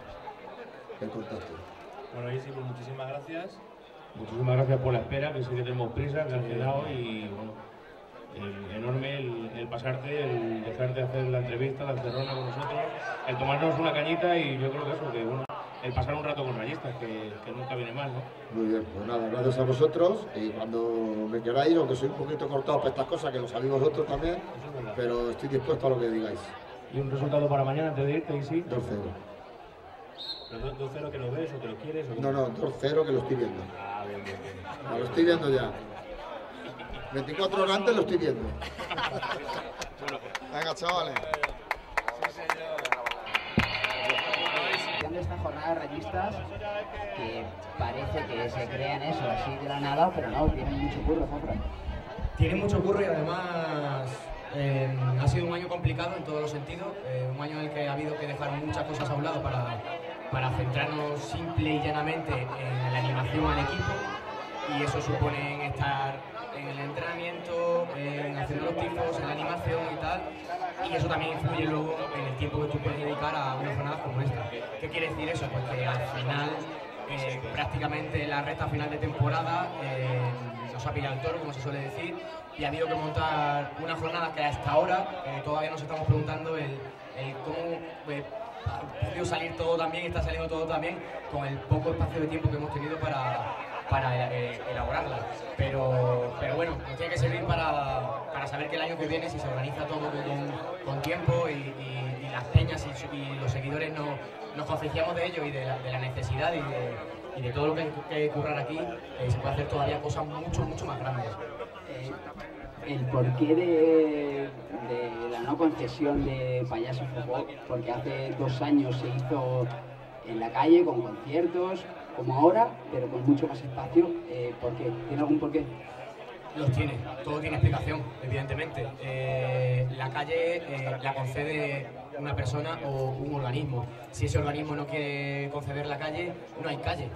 el contacto. Bueno, Isi, pues muchísimas gracias. Muchísimas gracias por la espera, que sí que tenemos prisa, que has quedado y bueno, el, enorme el, el pasarte, el dejarte hacer la entrevista, la encerrona con nosotros, el tomarnos una cañita y yo creo que eso, que bueno, el pasar un rato con rayistas, que, que nunca viene mal, ¿no? Muy bien, pues nada, gracias a vosotros y cuando me queráis, aunque soy un poquito cortado para estas cosas, que lo sabéis vosotros también, pero estoy dispuesto a lo que digáis. ¿Y un resultado para mañana antes de irte, Isi? dos cero. ¿dos cero que lo ves o que lo quieres? O no, no, dos cero que lo estoy viendo. Ah, bien, bien, bien. No, lo estoy viendo ya. veinticuatro horas antes lo estoy viendo. Venga, chavales. Sí, señor. futbolistas que parece que se crean eso así de la nada, pero no, tienen mucho curro, Zafra. Tienen mucho curro y además eh, ha sido un año complicado en todos los sentidos, eh, un año en el que ha habido que dejar muchas cosas a un lado para, para centrarnos simple y llanamente en la animación al equipo, y eso supone estar en el entrenamiento, en haciendo los tifos, en la animación y tal, y eso también influye luego en el tiempo que tú puedes dedicar a una jornada como esta. ¿Qué quiere decir eso? Pues que al final, eh, prácticamente la recta final de temporada, eh, nos ha pillado el toro, como se suele decir, y ha habido que montar una jornada que hasta ahora eh, todavía nos estamos preguntando el, el cómo eh, ha podido salir todo tan bien, está saliendo todo tan bien, con el poco espacio de tiempo que hemos tenido para, para eh, elaborarla. Pero, pero bueno, nos tiene que servir para, para saber que el año que viene, si se organiza todo con, con tiempo y, y, y las peñas y, y los seguidores no, nos concienciamos de ello y de la, de la necesidad y de, y de todo lo que hay que currar aquí, eh, se puede hacer todavía cosas mucho, mucho más grandes. Eh, el porqué de, de la no concesión de Payaso Fútbol, porque hace dos años se hizo en la calle con conciertos, como ahora, pero con mucho más espacio. Eh, ¿por qué? ¿Tiene algún porqué? Los tiene, todo tiene explicación, evidentemente. Eh, la calle eh, la concede una persona o un organismo. Si ese organismo no quiere conceder la calle, no hay calle.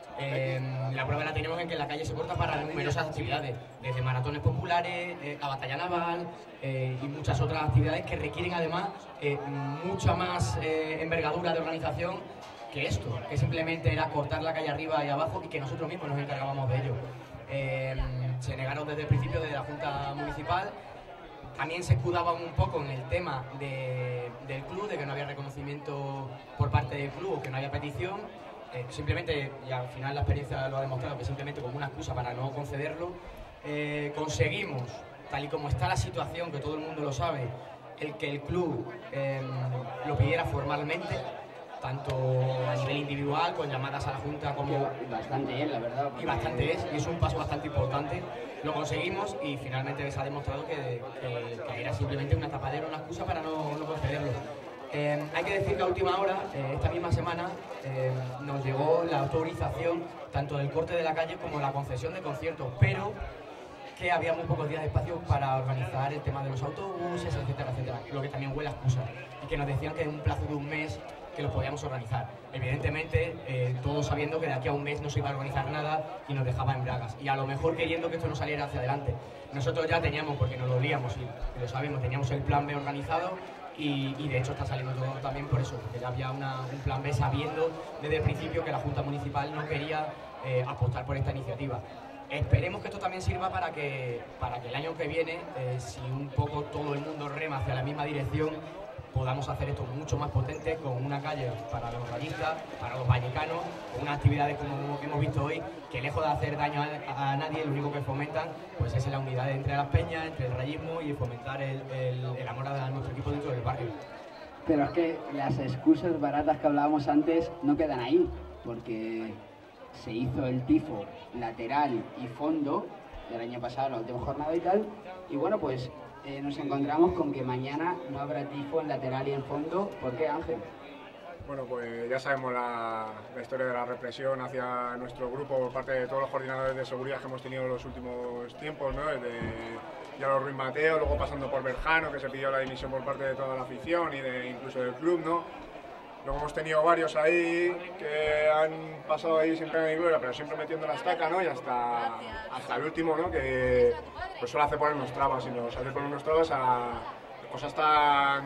Eh, la prueba la tenemos en que la calle se corta para numerosas actividades, desde maratones populares, eh, a batalla naval eh, y muchas otras actividades que requieren además eh, mucha más eh, envergadura de organización que esto, que simplemente era cortar la calle arriba y abajo y que nosotros mismos nos encargábamos de ello. Eh, se negaron desde el principio de la Junta Municipal. También se escudaban un poco en el tema de, del club, de que no había reconocimiento por parte del club o que no había petición. Eh, simplemente, y al final la experiencia lo ha demostrado, que simplemente como una excusa para no concederlo, eh, conseguimos, tal y como está la situación, que todo el mundo lo sabe, el que el club eh, lo pidiera formalmente, tanto a nivel individual, con llamadas a la Junta como... Y bastante es, la verdad. Y bastante es, y es un paso bastante importante. Lo conseguimos y finalmente se ha demostrado que, que, que era simplemente una tapadera, una excusa para no, no concederlo. Eh, hay que decir que a última hora, eh, esta misma semana, eh, nos llegó la autorización tanto del corte de la calle como la concesión de conciertos, pero que había muy pocos días de espacio para organizar el tema de los autobuses, etcétera, etcétera, lo que también huele a excusa, y que nos decían que en un plazo de un mes que lo podíamos organizar. Evidentemente, eh, todos sabiendo que de aquí a un mes no se iba a organizar nada y nos dejaba en bragas, y a lo mejor queriendo que esto no saliera hacia adelante. Nosotros ya teníamos, porque nos lo olíamos y lo sabemos, teníamos el plan B organizado. Y, y de hecho está saliendo todo también por eso, porque ya había una, un plan B sabiendo desde el principio que la Junta Municipal no quería eh, apostar por esta iniciativa. Esperemos que esto también sirva para que, para que el año que viene, eh, si un poco todo el mundo rema hacia la misma dirección, podamos hacer esto mucho más potente, con una calle para los rayistas, para los vallecanos, con unas actividades como hemos visto hoy, que lejos de hacer daño a, a nadie, lo único que fomentan pues es la unidad entre las peñas, entre el rayismo y fomentar el, el, el amor a nuestro equipo dentro del barrio. Pero es que las excusas baratas que hablábamos antes no quedan ahí, porque se hizo el tifo lateral y fondo del año pasado, la última jornada y tal, y bueno, pues Eh, nos encontramos con que mañana no habrá tifo en lateral y en fondo. ¿Por qué, Ángel? Bueno, pues ya sabemos la, la historia de la represión hacia nuestro grupo por parte de todos los coordinadores de seguridad que hemos tenido en los últimos tiempos, ¿no? Desde Yalo Ruiz Mateo, luego pasando por Berjano, que se pidió la dimisión por parte de toda la afición y de, incluso del club, ¿no? Luego hemos tenido varios ahí que han pasado ahí sin pena ni gloria, pero siempre metiendo la estaca, ¿no? Y hasta, hasta el último, ¿no? Que pues solo hace ponernos trabas y nos hace ponernos trabas a cosas tan,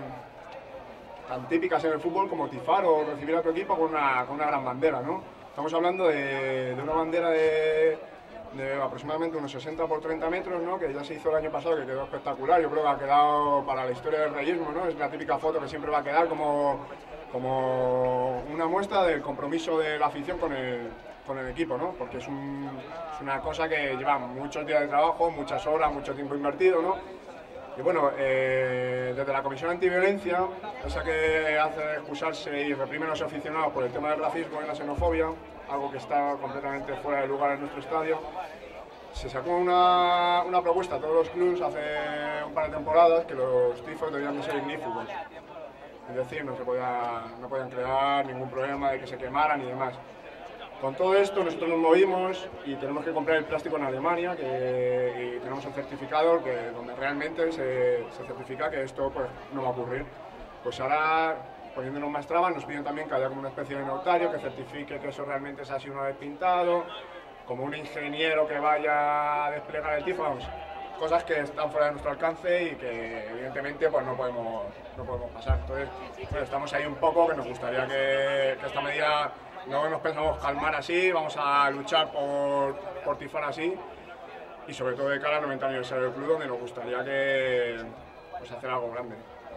tan típicas en el fútbol como tifar o recibir a tu equipo con una, con una gran bandera, ¿no? Estamos hablando de, de una bandera de, de aproximadamente unos sesenta por treinta metros, ¿no? Que ya se hizo el año pasado, que quedó espectacular. Yo creo que ha quedado para la historia del rayismo, ¿no? Es la típica foto que siempre va a quedar como, como una muestra del compromiso de la afición con el, con el equipo, ¿no? Porque es, un, es una cosa que lleva muchos días de trabajo, muchas horas, mucho tiempo invertido, ¿no? Y bueno, eh, desde la Comisión Antiviolencia, esa que hace excusarse y reprime a los aficionados por el tema del racismo y la xenofobia, algo que está completamente fuera de lugar en nuestro estadio, se sacó una, una propuesta a todos los clubes hace un par de temporadas que los tifos debían de ser ignífugos. es decir, no se podía, no podían crear ningún problema de que se quemaran y demás. Con todo esto nosotros nos movimos y tenemos que comprar el plástico en Alemania, que, y tenemos el certificado que, donde realmente se, se certifica que esto pues, no va a ocurrir. Pues ahora, poniéndonos más trabas, nos piden también que haya como una especie de notario que certifique que eso realmente se ha sido una vez pintado, como un ingeniero que vaya a desplegar el tifo, vamos, cosas que están fuera de nuestro alcance y que evidentemente pues, no, podemos, no podemos pasar. Entonces, bueno, estamos ahí un poco, que nos gustaría que, que esta medida no nos pensamos calmar así, vamos a luchar por, por tifar así y sobre todo de cara al noventa aniversario del club, donde nos gustaría que pues, hacer algo grande.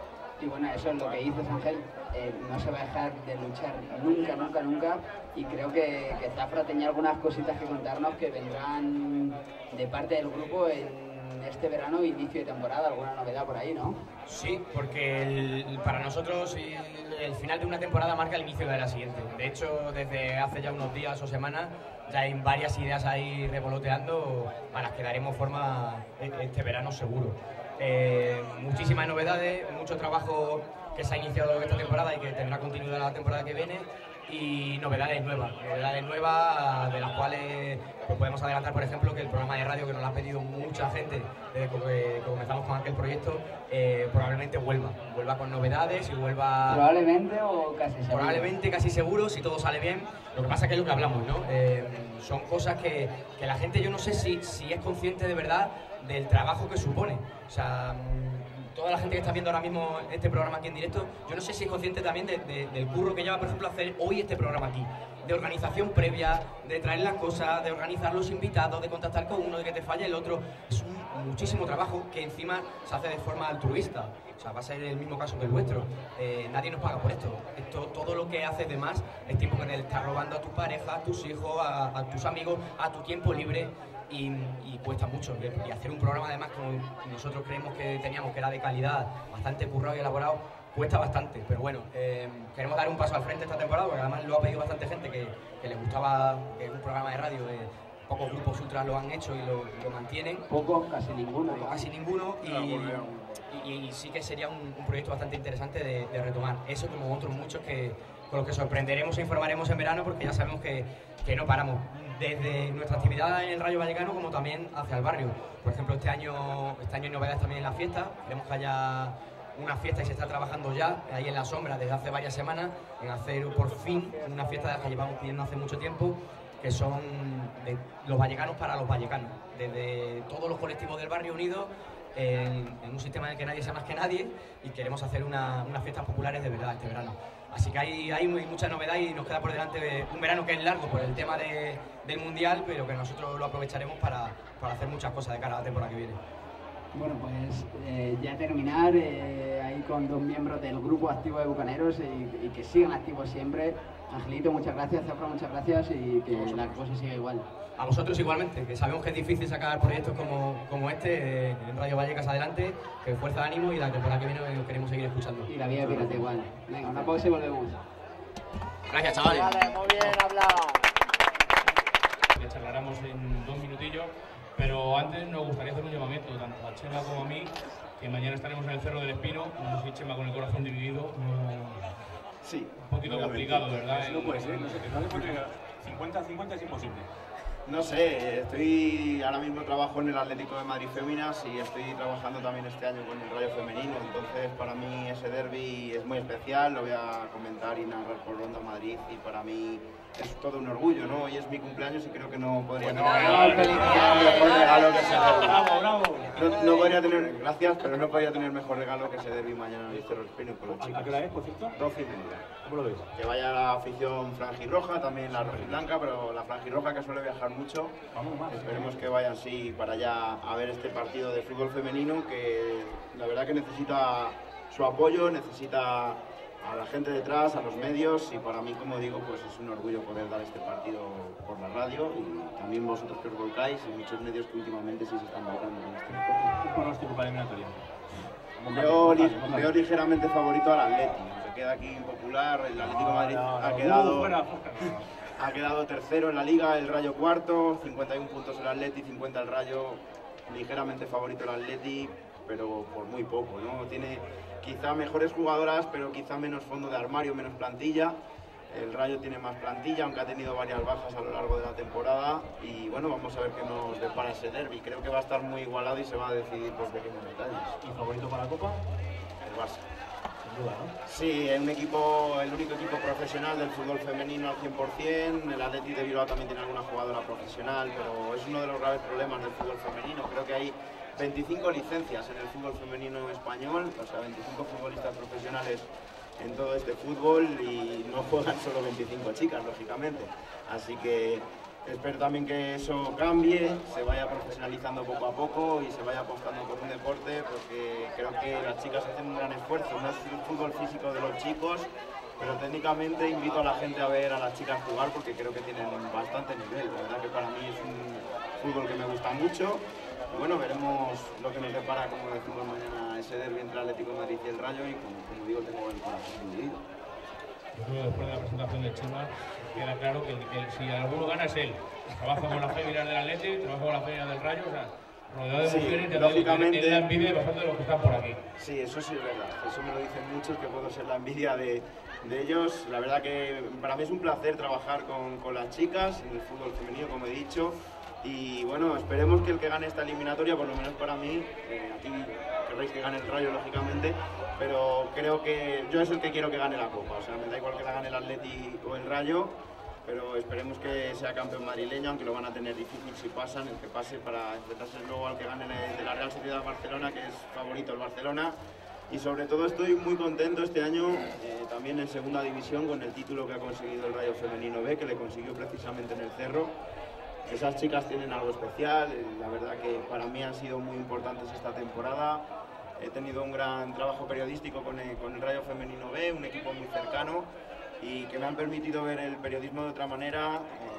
Y bueno, eso es lo que dices, Ángel, eh, no se va a dejar de luchar nunca, nunca, nunca, y creo que, que Zafra tenía algunas cositas que contarnos que vendrán de parte del grupo en este verano, inicio de temporada, alguna novedad por ahí, ¿no? Sí, porque el, para nosotros el, el final de una temporada marca el inicio de la siguiente. De hecho, desde hace ya unos días o semanas ya hay varias ideas ahí revoloteando a las que daremos forma este verano seguro. Eh, muchísimas novedades, mucho trabajo que se ha iniciado esta temporada y que tendrá continuidad la temporada que viene, y novedades nuevas, novedades nuevas de las cuales pues podemos adelantar, por ejemplo, que el programa de radio que nos lo ha pedido mucha gente desde que comenzamos con aquel proyecto, eh, probablemente vuelva, vuelva con novedades y vuelva... ¿Probablemente o casi seguro? Probablemente casi seguro, si todo sale bien. Lo que pasa es que es lo que hablamos, ¿no? Eh, son cosas que, que la gente, yo no sé si, si es consciente de verdad del trabajo que supone. O sea, toda la gente que está viendo ahora mismo este programa aquí en directo, yo no sé si es consciente también de, de, del curro que lleva, por ejemplo, hacer hoy este programa aquí. De organización previa, de traer las cosas, de organizar los invitados, de contactar con uno, de que te falle el otro. Es un, muchísimo trabajo que encima se hace de forma altruista. O sea, va a ser el mismo caso que el vuestro. Eh, nadie nos paga por esto. esto. Todo lo que haces de más es tiempo que le estás robando a tu pareja, a tus hijos, a, a tus amigos, a tu tiempo libre. Y, y cuesta mucho, y hacer un programa además como nosotros creemos que teníamos, que era de calidad, bastante currado y elaborado, cuesta bastante, pero bueno, eh, queremos dar un paso al frente esta temporada, porque además lo ha pedido bastante gente que, que les gustaba, que es un programa de radio, eh, pocos grupos ultras lo han hecho y lo, lo mantienen. Pocos, casi ninguno. Poco, casi ninguno, y, y, y sí que sería un, un proyecto bastante interesante de, de retomar, eso como otros muchos que, con los que sorprenderemos e informaremos en verano, porque ya sabemos que, que no paramos. Desde nuestra actividad en el Rayo Vallecano como también hacia el barrio. Por ejemplo, este año, este año hay novedades también en la fiesta. Queremos que haya una fiesta y se está trabajando ya, ahí en la sombra, desde hace varias semanas, en hacer por fin una fiesta de las que llevamos pidiendo hace mucho tiempo, que son de los vallecanos para los vallecanos. Desde todos los colectivos del barrio unidos, en, en un sistema en el que nadie sea más que nadie, y queremos hacer una, unas fiestas populares de verdad este verano. Así que hay, hay mucha novedad y nos queda por delante un verano que es largo por el tema de, del Mundial, pero que nosotros lo aprovecharemos para, para hacer muchas cosas de cara a la temporada que viene. Bueno, pues eh, ya terminar eh, ahí con dos miembros del grupo activo de Bucaneros y, y que sigan activos siempre. Angelito, muchas gracias, Zafra, muchas gracias, y que la cosa siga igual. A vosotros igualmente, que sabemos que es difícil sacar proyectos como, como este, eh, en Radio Vallecas adelante, que fuerza de ánimo, y la temporada que viene os queremos seguir escuchando. Y la vida pirata igual. Venga, una pausa y volvemos. Gracias, chavales. Vale, muy bien hablado. Ya charlaremos en dos minutillos, pero antes nos gustaría hacer un llamamiento, tanto a Chema como a mí, que mañana estaremos en el Cerro del Espino. No sé si Chema con el corazón dividido, no... Sí. Un poquito complicado, ¿verdad? No puede ser, no sé, no le pone cincuenta a cincuenta es imposible. No sé, estoy ahora mismo trabajo en el Atlético de Madrid Féminas y estoy trabajando también este año con el Rayo Femenino, entonces para mí ese derbi es muy especial, lo voy a comentar y narrar por Onda Madrid, y para mí es todo un orgullo, ¿no? Hoy es mi cumpleaños y creo que no podría tener mejor regalo que ese derbi. Bravo, bravo. No, no podría tener, gracias, pero no podría tener mejor regalo que ese derbi mañana en el Cerro del Espino con los chicos. ¿A qué hora es, por cierto? doce y media. ¿Cómo lo ves? Que vaya la afición franjirroja, también la rojiblanca, pero la franjirroja, que suele viajar mucho. Esperemos que vayan así para allá a ver este partido de fútbol femenino, que la verdad que necesita su apoyo, necesita a la gente detrás, a los medios, y para mí, como digo, pues es un orgullo poder dar este partido por la radio, y también vosotros que os volcáis, y muchos medios que últimamente sí se están volcando con este. ¿Un pronóstico para la eliminatoria? Veo, li veo ligeramente favorito al Atleti, aunque queda aquí impopular. El Atlético de Madrid no, no, ha quedado... fuera. Ha quedado tercero en la Liga, el Rayo cuarto, cincuenta y uno puntos el Atleti, cincuenta el Rayo, ligeramente favorito el Atleti, pero por muy poco, ¿no? Tiene, quizá mejores jugadoras, pero quizá menos fondo de armario, menos plantilla. El Rayo tiene más plantilla, aunque ha tenido varias bajas a lo largo de la temporada. Y bueno, vamos a ver qué nos depara ese derbi. Creo que va a estar muy igualado y se va a decidir por pequeños detalles. ¿Y favorito para la Copa? El Barça. Sin duda, ¿no? Sí, es un equipo, el único equipo profesional del fútbol femenino al cien por cien. El Athletic de Bilbao también tiene alguna jugadora profesional, pero es uno de los graves problemas del fútbol femenino. Creo que hay veinticinco licencias en el fútbol femenino español, o sea, veinticinco futbolistas profesionales en todo este fútbol y no juegan solo veinticinco chicas, lógicamente. Así que espero también que eso cambie, se vaya profesionalizando poco a poco y se vaya apostando por un deporte, porque creo que las chicas hacen un gran esfuerzo. No es el fútbol físico de los chicos, pero técnicamente invito a la gente a ver a las chicas jugar porque creo que tienen bastante nivel. La verdad que para mí es un fútbol que me gusta mucho. Y bueno, veremos lo que nos depara, como decimos mañana, ese derbi entre el Atlético de Madrid y el Rayo, y como, como digo, tengo el corazón dividido. Yo creo que después de la presentación de Chema queda claro que, que si alguno gana es él. Trabaja con las féminas del Atlético, trabaja con las féminas del Rayo, o sea, rodeado de Sí, mujeres, ya lógicamente. es la envidia de bastante de los que están por aquí. Sí, eso sí es verdad, eso me lo dicen muchos, que puedo ser la envidia de, de ellos. La verdad que para mí es un placer trabajar con, con las chicas en el fútbol femenino, como he dicho. Y bueno, esperemos que el que gane esta eliminatoria, por lo menos para mí, eh, aquí querréis que gane el Rayo, lógicamente, pero creo que yo es el que quiero que gane la Copa. O sea, me da igual que la gane el Atleti o el Rayo, pero esperemos que sea campeón madrileño, aunque lo van a tener difícil si pasan, el que pase, para enfrentarse luego al que gane de la Real Sociedad Barcelona, que es favorito el Barcelona. Y sobre todo estoy muy contento este año, eh, también en segunda división, con el título que ha conseguido el Rayo Femenino B, que le consiguió precisamente en el Cerro. Esas chicas tienen algo especial, la verdad que para mí han sido muy importantes esta temporada. He tenido un gran trabajo periodístico con el, con el Rayo Femenino B, un equipo muy cercano y que me han permitido ver el periodismo de otra manera.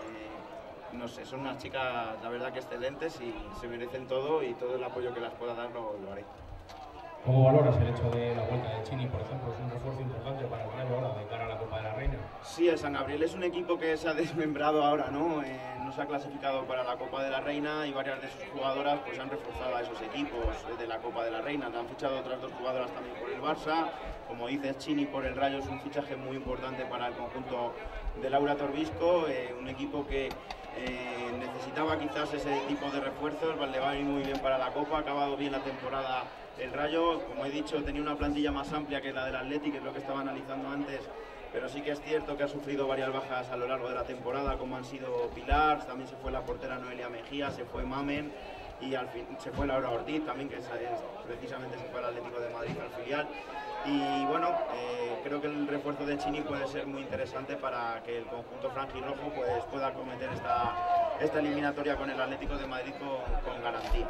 Eh, no sé, son unas chicas la verdad que excelentes y se merecen todo, y todo el apoyo que las pueda dar lo, lo haré. ¿Cómo valoras el hecho de la vuelta de Chini, por ejemplo? Es un refuerzo importante para el Rayo ahora de cara a la Copa de la Reina. Sí, el San Gabriel es un equipo que se ha desmembrado ahora, ¿no? Eh, no se ha clasificado para la Copa de la Reina y varias de sus jugadoras pues han reforzado a esos equipos de la Copa de la Reina. Han fichado otras dos jugadoras también por el Barça. Como dices, Chini por el Rayo es un fichaje muy importante para el conjunto de Laura Torbisco, eh, un equipo que eh, necesitaba quizás ese tipo de refuerzos. Le va a ir muy bien para la Copa, ha acabado bien la temporada el Rayo. Como he dicho, tenía una plantilla más amplia que la del Athletic, que es lo que estaba analizando antes, pero sí que es cierto que ha sufrido varias bajas a lo largo de la temporada, como han sido Pilar, también se fue la portera Noelia Mejía, se fue Mamen y al fin se fue Laura Ortiz también, que es, es, precisamente se fue al Atlético de Madrid, al filial. Y bueno, eh, creo que el refuerzo de Chini puede ser muy interesante para que el conjunto franjirrojo pues, pueda acometer esta, esta eliminatoria con el Atlético de Madrid con, con garantías.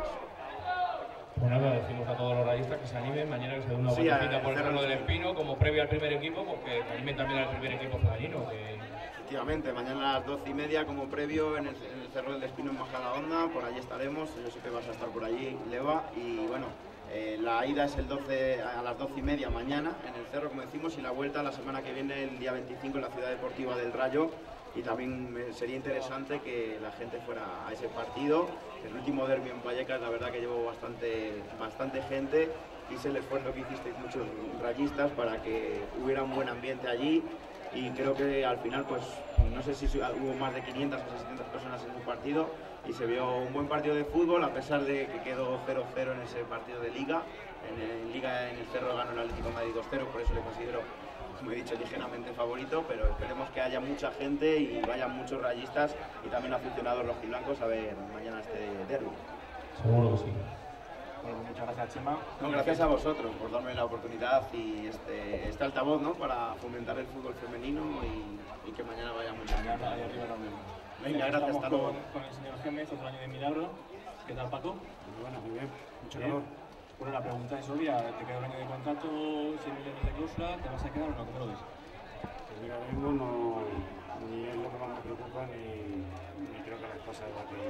Pues nada, decimos a todos los rayistas que se animen, mañana que se dé una Sí, vueltecita a- por el a- Cerro del Espino, como previa al primer equipo, porque se animen también al primer equipo femenino. Que... Efectivamente, mañana a las doce y media como previo en el, en el Cerro del Espino en Majadahonda, por allí estaremos, yo sé que vas a estar por allí, Leva, y bueno, eh, la ida es el doce, a las doce y media mañana en el Cerro, como decimos, y la vuelta la semana que viene, el día veinticinco, en la Ciudad Deportiva del Rayo. Y también eh, sería interesante que la gente fuera a ese partido. El último derbi en Vallecas, la verdad que llevó bastante, bastante gente, y sé el esfuerzo que hicisteis muchos rayistas para que hubiera un buen ambiente allí, y creo que al final, pues no sé si hubo más de quinientas o seiscientas personas en un partido, y se vio un buen partido de fútbol, a pesar de que quedó cero cero en ese partido de Liga. En, el, en Liga en el Cerro ganó el Atlético de Madrid dos cero, por eso le considero, como he dicho, ligeramente favorito, pero esperemos que haya mucha gente y vayan muchos rayistas y también aficionados rojiblancos a ver mañana este derbi. Seguro que sí. Bueno, muchas gracias, Chema. No, gracias a vosotros por darme la oportunidad y este, este altavoz, ¿no?, para fomentar el fútbol femenino y, y que mañana vaya mucha gente. Venga, gracias, hasta luego. Con, con el señor Gémez, otro año de milagro. ¿Qué tal, Paco? Muy buena, muy bien. Mucho Bien. calor. Bueno, la pregunta es obvia. Te queda un año de contrato, seis millones de cláusula, ¿te vas a quedar o no? ¿Cómo lo ves? Pues mira, ahora mismo no, ni es lo que más me preocupa, ni, ni creo que las cosas haya que,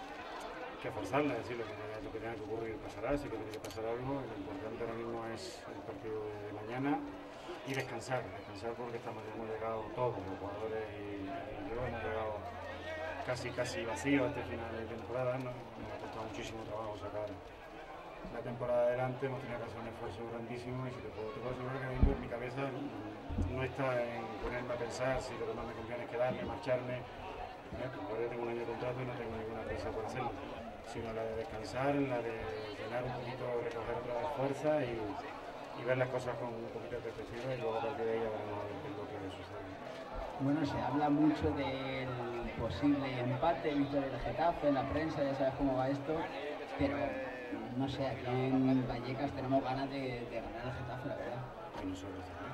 que forzarlas. Es decir, lo que, lo que tenga que ocurrir pasará, sí que tiene que pasar algo. Lo importante ahora mismo es el partido de mañana y descansar. Descansar porque estamos, hemos llegado todos, los jugadores y, y yo, hemos llegado casi, casi vacío a este final de temporada. ¿No? Nos ha costado muchísimo trabajo sacar la temporada adelante hemos tenido que hacer un esfuerzo grandísimo y si te puedo, te puedo asegurar que mismo mi cabeza no está en ponerme a pensar si lo que más me conviene es quedarme, marcharme. ¿eh? Ahora yo tengo un año de contrato y no tengo ninguna prisa por hacerlo, sino la de descansar, la de llenar un poquito, recoger otra vez fuerza y, y ver las cosas con un poquito de perspectiva y luego a partir de ahí ya veremos a ver qué es lo que sucede. Bueno, se habla mucho del posible empate, victoria del Getafe en la prensa, ya sabes cómo va esto, pero no sé, aquí en Vallecas tenemos ganas de, de ganar el Getafe, la verdad. Y nosotros también.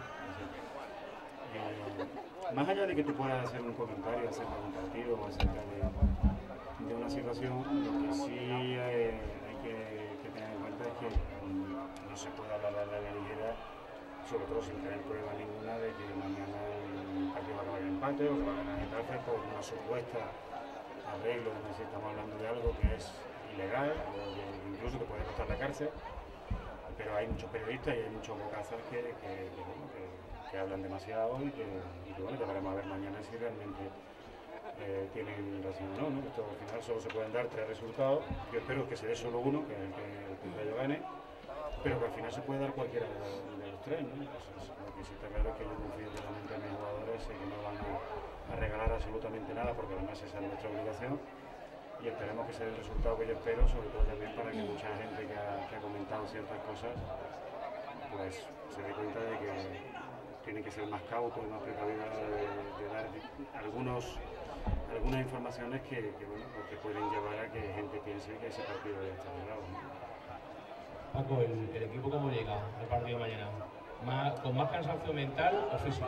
Eh, más allá de que tú puedas hacer un comentario acerca de un partido o acerca de, de una situación, lo que sí eh, hay que, que tener en cuenta es que um, no se puede hablar de la ligera, sobre todo sin tener prueba ninguna de que mañana el partido va a acabar en empate o que va a ganar el Getafe por una supuesta arreglo, no sé si estamos hablando de algo que es ilegal o que incluso te puede costar la cárcel, pero hay muchos periodistas y hay muchos bocazas que, que, que, bueno, que, que hablan demasiado y que, y que bueno, que veremos a ver mañana si realmente eh, tienen razón o no, ¿no? Esto al final solo se pueden dar tres resultados, yo espero que se dé solo uno, que es el que el Rayo gane, pero que al final se puede dar cualquiera de los, de los tres, ¿no? Entonces, lo que sí está claro es que yo confío totalmente en mis jugadores, sé que no van a, a regalar absolutamente nada porque además esa es nuestra obligación y esperemos que sea el resultado que yo espero, sobre todo también para que mucha gente que ha, que ha comentado ciertas cosas pues se dé cuenta de que tienen que ser más cautos y más precavidos de, de dar algunos, algunas informaciones que, que, bueno, pues que pueden llevar a que gente piense que ese partido ya está arreglado, ¿no? Paco, el, el equipo cómo llega al partido de mañana, ¿Más, ¿con más cansancio mental o físico?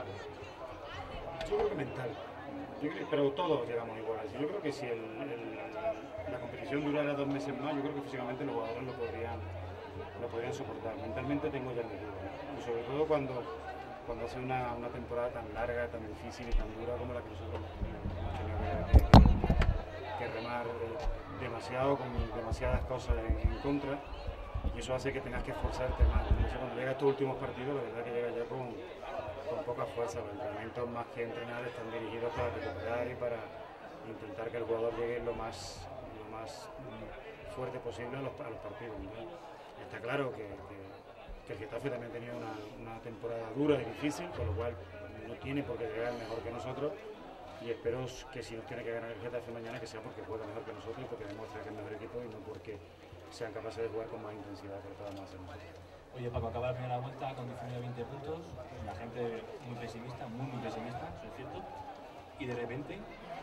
Yo creo que mental, yo creo, pero todos llegamos iguales. Yo creo que si el, el, la competición durara dos meses más, yo creo que físicamente los jugadores lo podrían, lo podrían soportar. Mentalmente tengo ya mi duda, ¿no? Y sobre todo cuando, cuando hace una, una temporada tan larga, tan difícil y tan dura como la que nosotros hemos tenido que, que, que remar demasiado, con demasiadas cosas en, en contra. Y eso hace que tengas que esforzarte más. Entonces, cuando llegas a tus últimos partidos, la verdad que llegas ya con, con poca fuerza. Los entrenamientos, más que entrenar, están dirigidos para recuperar y para intentar que el jugador llegue lo más, lo más fuerte posible a los, a los partidos, ¿no? Está claro que, que, que el Getafe también ha tenido una, una temporada dura y difícil, con lo cual no tiene por qué llegar mejor que nosotros. Y espero que si nos tiene que ganar el Getafe mañana, que sea porque juega mejor que nosotros y porque demuestra que es el mejor equipo y no porque sean capaces de jugar con más intensidad que lo que vamos a hacer nosotros. Oye, Paco, acaba la primera vuelta con diecinueve veinte puntos, la gente muy pesimista, muy, muy pesimista, eso es cierto, y de repente,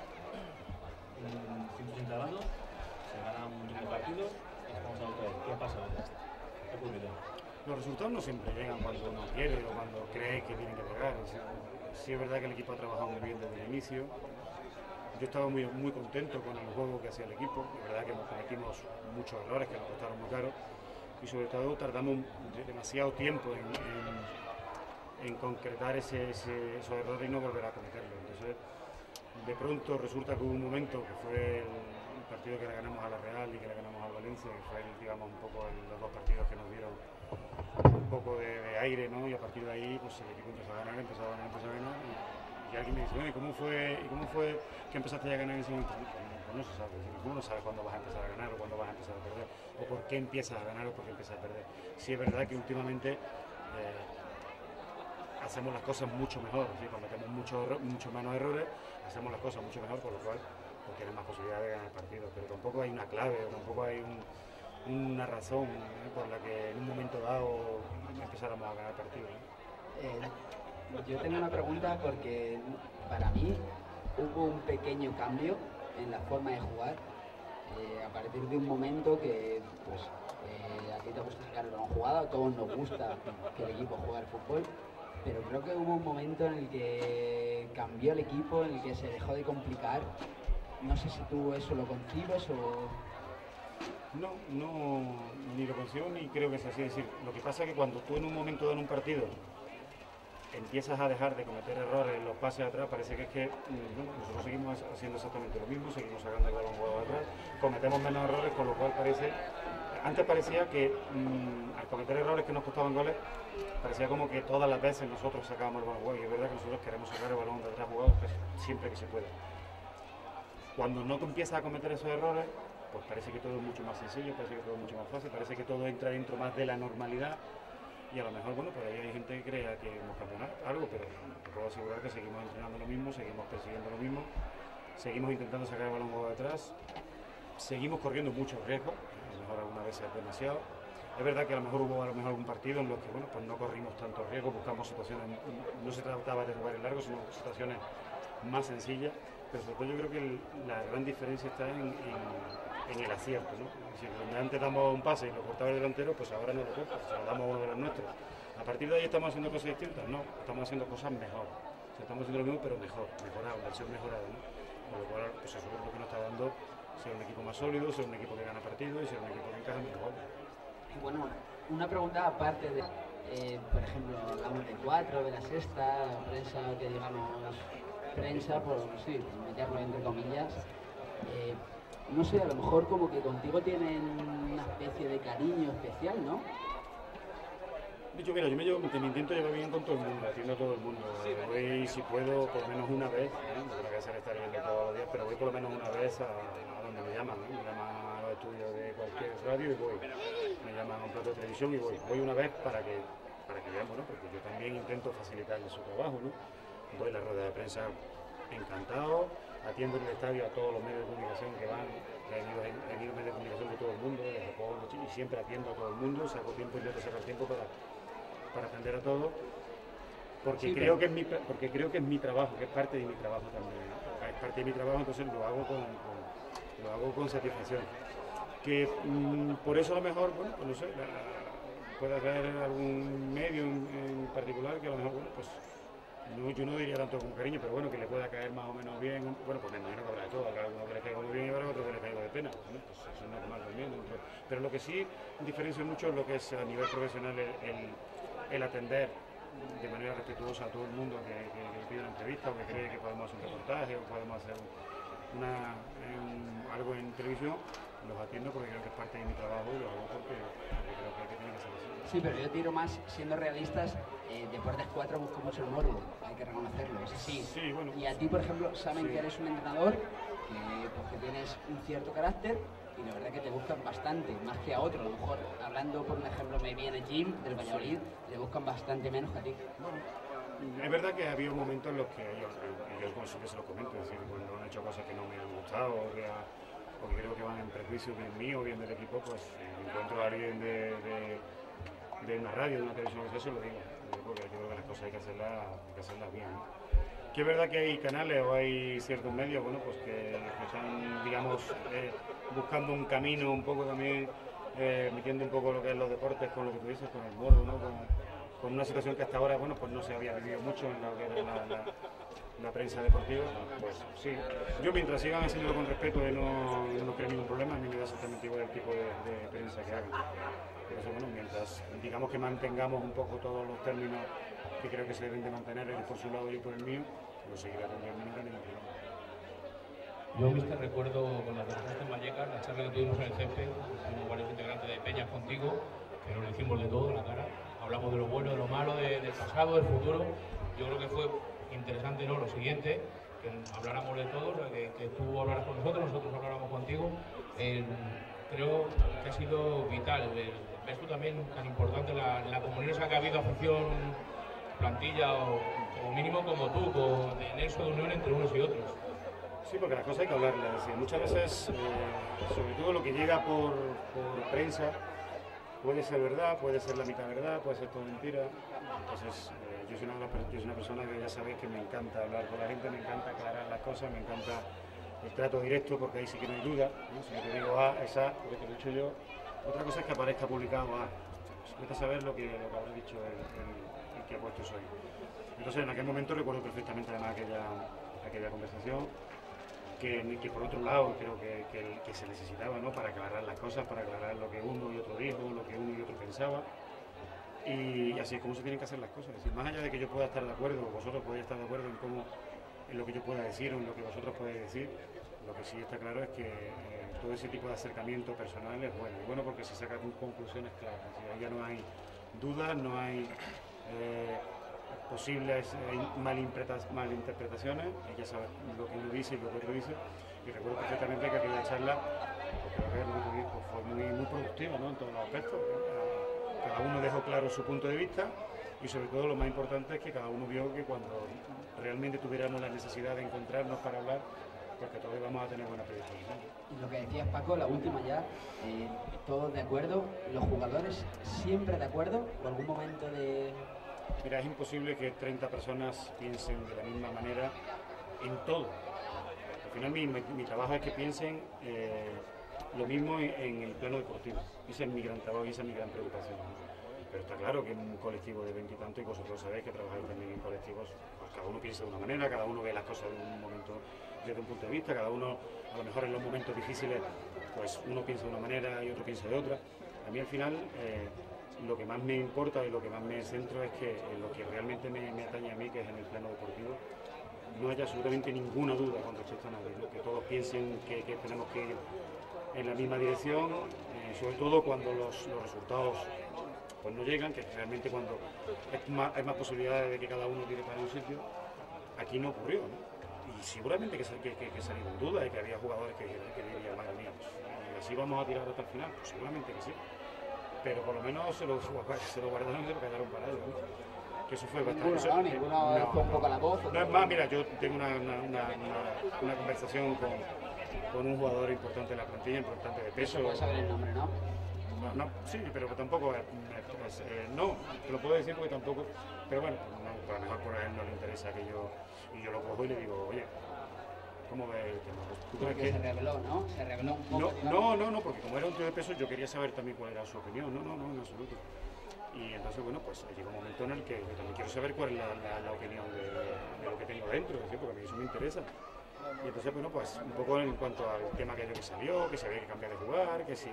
en ciento ochenta grados, se ganan un montón de partidos y estamos a otra vez. ¿Qué ha pasado? ¿Qué ha ocurrido? Los resultados no siempre llegan cuando uno quiere o cuando cree que tienen que llegar. Sí es verdad que el equipo ha trabajado muy bien desde el inicio. Yo estaba muy, muy contento con el juego que hacía el equipo. Es verdad que cometimos muchos errores que nos costaron muy caro y sobre todo tardamos demasiado tiempo en, en, en concretar ese, ese, esos errores y no volver a cometerlos. Entonces, de pronto resulta que hubo un momento que fue el, el partido que le ganamos a la Real y que le ganamos al Valencia, que fue el, digamos, un poco el, los dos partidos que nos dieron un poco de, de aire, ¿no? Y a partir de ahí pues el equipo empezó a ganar, empezó a ganar, empezó a ganar. Y, Y alguien me dice, bueno, ¿y cómo fue, ¿y cómo fue que empezaste a ganar en ese momento? Pues no se sabe, uno no sabe cuándo vas a empezar a ganar o cuándo vas a empezar a perder, o por qué empiezas a ganar o por qué empiezas a perder. Sí es verdad que últimamente eh, hacemos las cosas mucho mejor, ¿sí? Cometemos mucho, mucho menos errores, hacemos las cosas mucho mejor, por lo cual pues, tienes más posibilidades de ganar partidos, pero tampoco hay una clave, tampoco hay un, una razón ¿eh? por la que en un momento dado empezáramos a ganar partidos, ¿no? Eh, Yo tengo una pregunta porque para mí hubo un pequeño cambio en la forma de jugar eh, a partir de un momento que pues eh, a ti te gusta sacar el balón jugado, a todos nos gusta que el equipo juegue al fútbol, pero creo que hubo un momento en el que cambió el equipo, en el que se dejó de complicar. No sé si tú eso lo concibes o... No, no, ni lo concibo ni creo que sea así. Es decir, lo que pasa es que cuando tú en un momento dado en un partido empiezas a dejar de cometer errores en los pases atrás, parece que es que bueno, nosotros seguimos haciendo exactamente lo mismo, seguimos sacando el balón jugado atrás, cometemos menos errores, con lo cual parece, antes parecía que mmm, al cometer errores que nos costaban goles, parecía como que todas las veces nosotros sacábamos el balón jugado, y es verdad que nosotros queremos sacar el balón de atrás jugado pues, siempre que se pueda. Cuando no empiezas a cometer esos errores, pues parece que todo es mucho más sencillo, parece que todo es mucho más fácil, parece que todo entra dentro más de la normalidad. Y a lo mejor, bueno, por ahí hay gente que crea que hemos cambiado algo, pero te puedo asegurar que seguimos entrenando lo mismo, seguimos persiguiendo lo mismo, seguimos intentando sacar el balón juego detrás, seguimos corriendo muchos riesgos, a lo mejor algunas veces es demasiado. Es verdad que a lo mejor hubo a lo mejor algún partido en los que, bueno, pues no corrimos tantos riesgos, buscamos situaciones, no se trataba de jugar en largo, sino situaciones más sencillas, pero sobre todo yo creo que el, la gran diferencia está en, en, en el acierto, ¿no? Si antes damos un pase y lo cortaba el delantero, pues ahora no lo corta, se lo damos a uno de los nuestros. A partir de ahí estamos haciendo cosas distintas, no, estamos haciendo cosas mejor. O sea, estamos haciendo lo mismo pero mejor, mejorado, versión mejorada, ¿no? Con lo cual, pues eso es lo que nos está dando ser un equipo más sólido, ser un equipo que gana partidos y ser un equipo que encaja mejor. Y bueno, una pregunta aparte de, eh, por ejemplo, hablamos de cuatro, de la sexta, la prensa que digamos, prensa, por sí, meterlo entre comillas. Eh, no sé, a lo mejor como que contigo tienen una especie de cariño especial, ¿no? Dicho, mira, yo me, llevo, me intento llevar bien con todo el mundo, atiendo a todo el mundo. Voy, si puedo, por lo menos una vez, ¿eh? No tengo que hacer estar yendo todos los días, pero voy por lo menos una vez a, a donde me llaman, ¿no? Me llaman a los estudios de cualquier radio y voy. Me llaman a un plato de televisión y voy. Voy una vez para que, para que vean, bueno, porque yo también intento facilitarles su trabajo, ¿no? Voy a la rueda de prensa encantado, atiendo en el estadio a todos los medios de comunicación que van, que han ido, han ido medios de comunicación de todo el mundo, de Japón, y siempre atiendo a todo el mundo, saco tiempo, intento sacar tiempo para, para atender a todo, porque, sí, creo pero... que es mi, porque creo que es mi trabajo, que es parte de mi trabajo también, ¿no? Es parte de mi trabajo, entonces lo hago con, con, lo hago con satisfacción. Que mmm, por eso a lo mejor, bueno, pues no sé, la, puede haber algún medio en, en particular que a lo mejor, bueno, pues no, yo no diría tanto con cariño, pero bueno, que le pueda caer más o menos bien. Bueno, pues me imagino que habrá de todo, habrá alguno que le caiga muy bien y habrá otro que le caiga de pena. Bueno, pues eso es normal también. ¿No? Pero lo que sí diferencia mucho es lo que es a nivel profesional el, el, el atender de manera respetuosa a todo el mundo que, que, que pide una entrevista o que cree que podemos hacer un reportaje o podemos hacer una, un, algo en televisión. Los atiendo porque creo que es parte de mi trabajo y lo hago porque, porque creo que, que tiene que ser así. Sí, pero yo tiro más, siendo realistas, eh, Deportes cuatro busca mucho el morbo, hay que reconocerlo, es así. Sí, bueno, y a ti, por ejemplo, saben sí. que eres un entrenador, que, pues, que tienes un cierto carácter y la verdad que te buscan bastante, más que a otro. A lo mejor, hablando por un ejemplo, me viene Jim del Valladolid, sí. le buscan bastante menos que a ti. Bueno, es verdad que ha habido momentos en los que yo, yo siempre se lo comento, es decir, cuando han hecho cosas que no me han gustado o que, ha, o que creo que van en prejuicio bien mío o bien del equipo, pues encuentro a alguien de, de de una radio, de una televisión, eso lo digo, porque yo creo que las cosas hay que hacerlas, hay que hacerlas bien, ¿no? Que es verdad que hay canales o hay ciertos medios, bueno, pues que, que están, digamos, eh, buscando un camino un poco también, eh, metiendo un poco lo que es los deportes con lo que tú dices, con el morbo, ¿no? Con, con una situación que hasta ahora, bueno, pues no se había vivido mucho en lo que era la, la, la prensa deportiva, pues sí. Yo mientras sigan haciéndolo con respeto y no, no creo ningún problema, a mí me da exactamente igual el tipo de, de prensa que hagan. Por eso, bueno, mientras digamos que mantengamos un poco todos los términos que creo que se deben de mantener él por su lado y por el mío, lo seguirá teniendo nunca ningún problema. Yo, mister, recuerdo con las deportes en Vallecas, la charla que tuvimos en el césped, tuvimos varios integrantes de Peñas contigo, que nos hicimos de todo en la cara. Hablamos de lo bueno, de lo malo, de, del pasado, del futuro. Yo creo que fue interesante, ¿no? Lo siguiente, que habláramos de todo, o sea, que, que tú hablaras con nosotros, nosotros habláramos contigo. Eh, creo que ha sido vital. El, ¿Ves tú también tan importante la, la comunión esa que ha habido, afición, plantilla o, o mínimo como tú, con, en eso de unión entre unos y otros? Sí, porque las cosas hay que hablarlas. Es decir, muchas veces, eh, sobre todo lo que llega por, por prensa, puede ser verdad, puede ser la mitad verdad, puede ser todo mentira. Entonces, eh, yo, soy una, yo soy una persona que ya sabéis que me encanta hablar con la gente, me encanta aclarar las cosas, me encanta el trato directo, porque ahí sí que no hay duda, ¿no? Si yo te digo A, es A, porque te lo he dicho yo. Otra cosa es que aparezca publicado A. Vete a saber lo que, lo que habrá dicho el, el, el que ha puesto eso ahí. Entonces, en aquel momento recuerdo perfectamente además aquella, aquella conversación, que, que por otro lado creo que, que, que se necesitaba, ¿no? Para aclarar las cosas, para aclarar lo que uno y otro dijo, lo que uno y otro pensaba. Y así es como se tienen que hacer las cosas. Es decir, más allá de que yo pueda estar de acuerdo, o vosotros podéis estar de acuerdo en cómo, en lo que yo pueda decir o en lo que vosotros podéis decir, lo que sí está claro es que eh, todo ese tipo de acercamiento personal es bueno. Y bueno porque se sacan conclusiones claras. Es decir, ya no hay dudas, no hay eh, posibles malinterpretaciones, ella sabe lo que uno dice y lo que otro dice, y recuerdo perfectamente que aquella charla pues, muy, pues, fue muy, muy productiva, ¿no? En todos los aspectos. Cada uno dejó claro su punto de vista y sobre todo lo más importante es que cada uno vio que cuando realmente tuviéramos la necesidad de encontrarnos para hablar, porque todos íbamos a tener buena predisposición. Y lo que decías, Paco, la última ya, eh, todos de acuerdo, los jugadores siempre de acuerdo, o algún momento de... Mira, es imposible que treinta personas piensen de la misma manera en todo. Al final mi, mi, mi trabajo es que piensen eh, lo mismo en, en el plano deportivo. Ese es mi gran trabajo y esa es mi gran preocupación. Pero está claro que en un colectivo de veintitantos, y vosotros sabéis que trabajáis también en colectivos, pues cada uno piensa de una manera, cada uno ve las cosas de un momento, desde un punto de vista, cada uno, a lo mejor en los momentos difíciles, pues uno piensa de una manera y otro piensa de otra. A mí al final, eh, lo que más me importa y lo que más me centro es que en lo que realmente me, me atañe a mí, que es en el plano deportivo, no haya absolutamente ninguna duda con respecto a nadie, ¿no? Que todos piensen que, que tenemos que ir en la misma dirección, eh, sobre todo cuando los, los resultados pues no llegan, que realmente cuando hay más, hay más posibilidades de que cada uno tire para un sitio. Aquí no ocurrió, ¿no? Y seguramente que, que, que, que salieron dudas y que había jugadores que, que dirían, madre mía, pues, y así vamos a tirar hasta el final, pues seguramente que sí. Pero por lo menos se lo, se lo guardaron y se lo callaron para ellos, ¿no? Que eso fue bastante... Ninguno, eso, ¿no? Ninguno no, fue un poco a la voz. no, es más, mira, yo tengo una, una, una, una, una conversación con, con un jugador importante de la plantilla, importante de peso. No puedes saber el nombre, ¿no? No, no, sí, pero tampoco, eh, pues, eh, no, te lo puedo decir porque tampoco, pero bueno, no, a lo mejor por a él no le interesa que yo, y yo lo cojo y le digo, oye, ¿cómo ves el tema? ¿Tú crees Porque que...? se reveló, ¿no? Se reveló un poco. No, no, no, no, porque como era un tío de peso yo quería saber también cuál era su opinión, no, no, no, en absoluto. Y entonces, bueno, pues llega un momento en el que yo también quiero saber cuál es la, la, la opinión de, de lo que tengo dentro, ¿sí? Porque a mí eso me interesa. Y entonces, bueno, pues un poco en cuanto al tema que, que salió, que se había que cambiar de jugar, que si...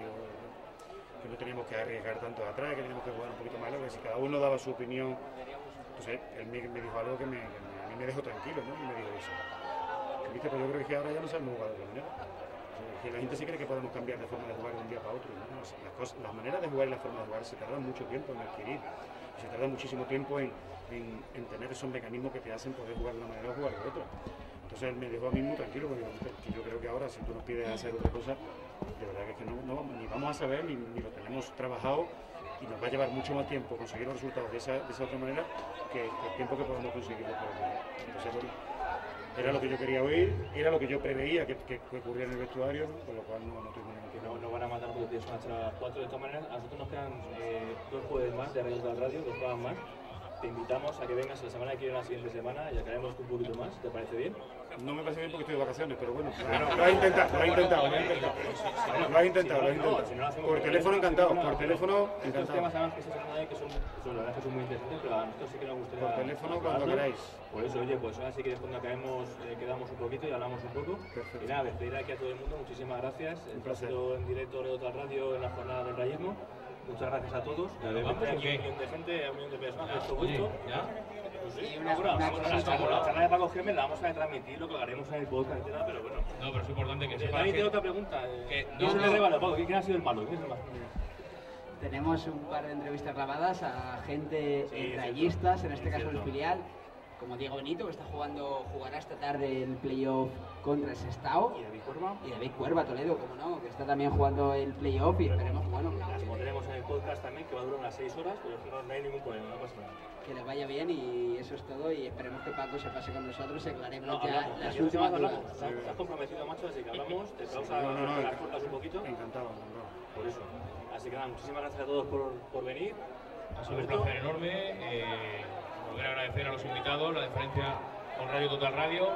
que no teníamos que arriesgar tanto de atrás, que teníamos que jugar un poquito más largo, que si cada uno daba su opinión, entonces él me, me dijo algo que, me, que me, a mí me dejó tranquilo, ¿no? Y me dijo eso. ¿Viste? Pues yo creo que ahora ya no sabemos jugar de otra manera. Que la gente sí cree que podemos cambiar de forma de jugar de un día para otro, ¿no? Las, cosas, las maneras de jugar y la forma de jugar se tardan mucho tiempo en adquirir, y se tarda muchísimo tiempo en, en, en tener esos mecanismos que te hacen poder jugar de una manera o jugar de otra. Entonces él me dejó a mí muy tranquilo, porque que yo creo que ahora si tú nos pides hacer otra cosa, de verdad que, es que no, no, ni vamos a saber, ni, ni lo tenemos trabajado, y nos va a llevar mucho más tiempo conseguir los resultados de esa, de esa otra manera que, que el tiempo que podamos conseguirlo por otra manera. Entonces, bueno, era lo que yo quería oír, era lo que yo preveía que, que, que ocurría en el vestuario, ¿no? Con lo cual no, no tuvimos ningún tiempo. No, no van a matar porque tienes una charla a las cuatro. De todas maneras, a nosotros nos quedan eh, dos jueves más de Radio Total Radio, dos programas más. Te invitamos a que vengas la semana que viene, la siguiente semana, y aclaremos un poquito más. ¿Te parece bien? No me parece bien porque estoy de vacaciones, pero bueno, no, lo has intentado, lo has intentado, lo has intentado. Lo has intentado, lo has intentado. Por teléfono encantado, por teléfono encantado. Estos temas además que se tratan que son, son, la verdad que son muy interesantes, pero a nosotros sí que nos gustaría... Por teléfono cuando queráis. Por eso, oye, pues ahora sí que cuando acabemos eh, quedamos un poquito y hablamos un poco. Perfecto. Y nada, despedir aquí a todo el mundo, muchísimas gracias. Un placer. En directo de otra radio en la jornada del rayismo. Muchas gracias a todos. Vamos aquí un millón de gente, un millón de personas. Esto gusto. ¿Ya? Sí, una, una, una, una, una, la charla de Paco Gémez la vamos a retransmitir, lo que haremos en el podcast, etcétera, pero bueno. No, pero es importante que sepas. También que... tiene otra pregunta. Que ¿Quién no, es el no. malo, Paco? ¿Quién ha sido el malo? ¿Quién es el malo? Tenemos un par de entrevistas grabadas a gente Sí, rayistas, en este es caso el cierto. filial, como Diego Benito, que está jugando, jugará esta tarde el playoff contra el Sestao. Y David Cuerva. Y David Cuerva, Toledo, como no, que está también jugando el playoff y esperemos que, bueno, Las pondremos en el podcast también, que va a durar unas seis horas, pero no, no hay ningún problema, no pasa nada. que les vaya bien y eso es todo y esperemos que Paco se pase con nosotros y aclaremos No, ya hablamos, las aquí últimas hablamos. dudas. Estás comprometido, macho, así que hablamos, te causa no, no, no, las cortas un poquito. Encantado, encantado. Por eso. Así que nada, muchísimas gracias a todos por, por venir. Ha sido un placer enorme. Eh, volver a agradecer a los invitados, la diferencia con Radio Total Radio.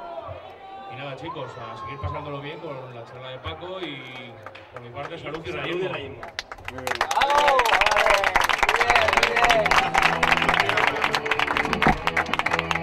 Y nada, chicos, a seguir pasándolo bien con la charla de Paco y por mi parte, salud y Salud rayismo. y rayismo. Muy bien. ¡Bravo! Bien, bien.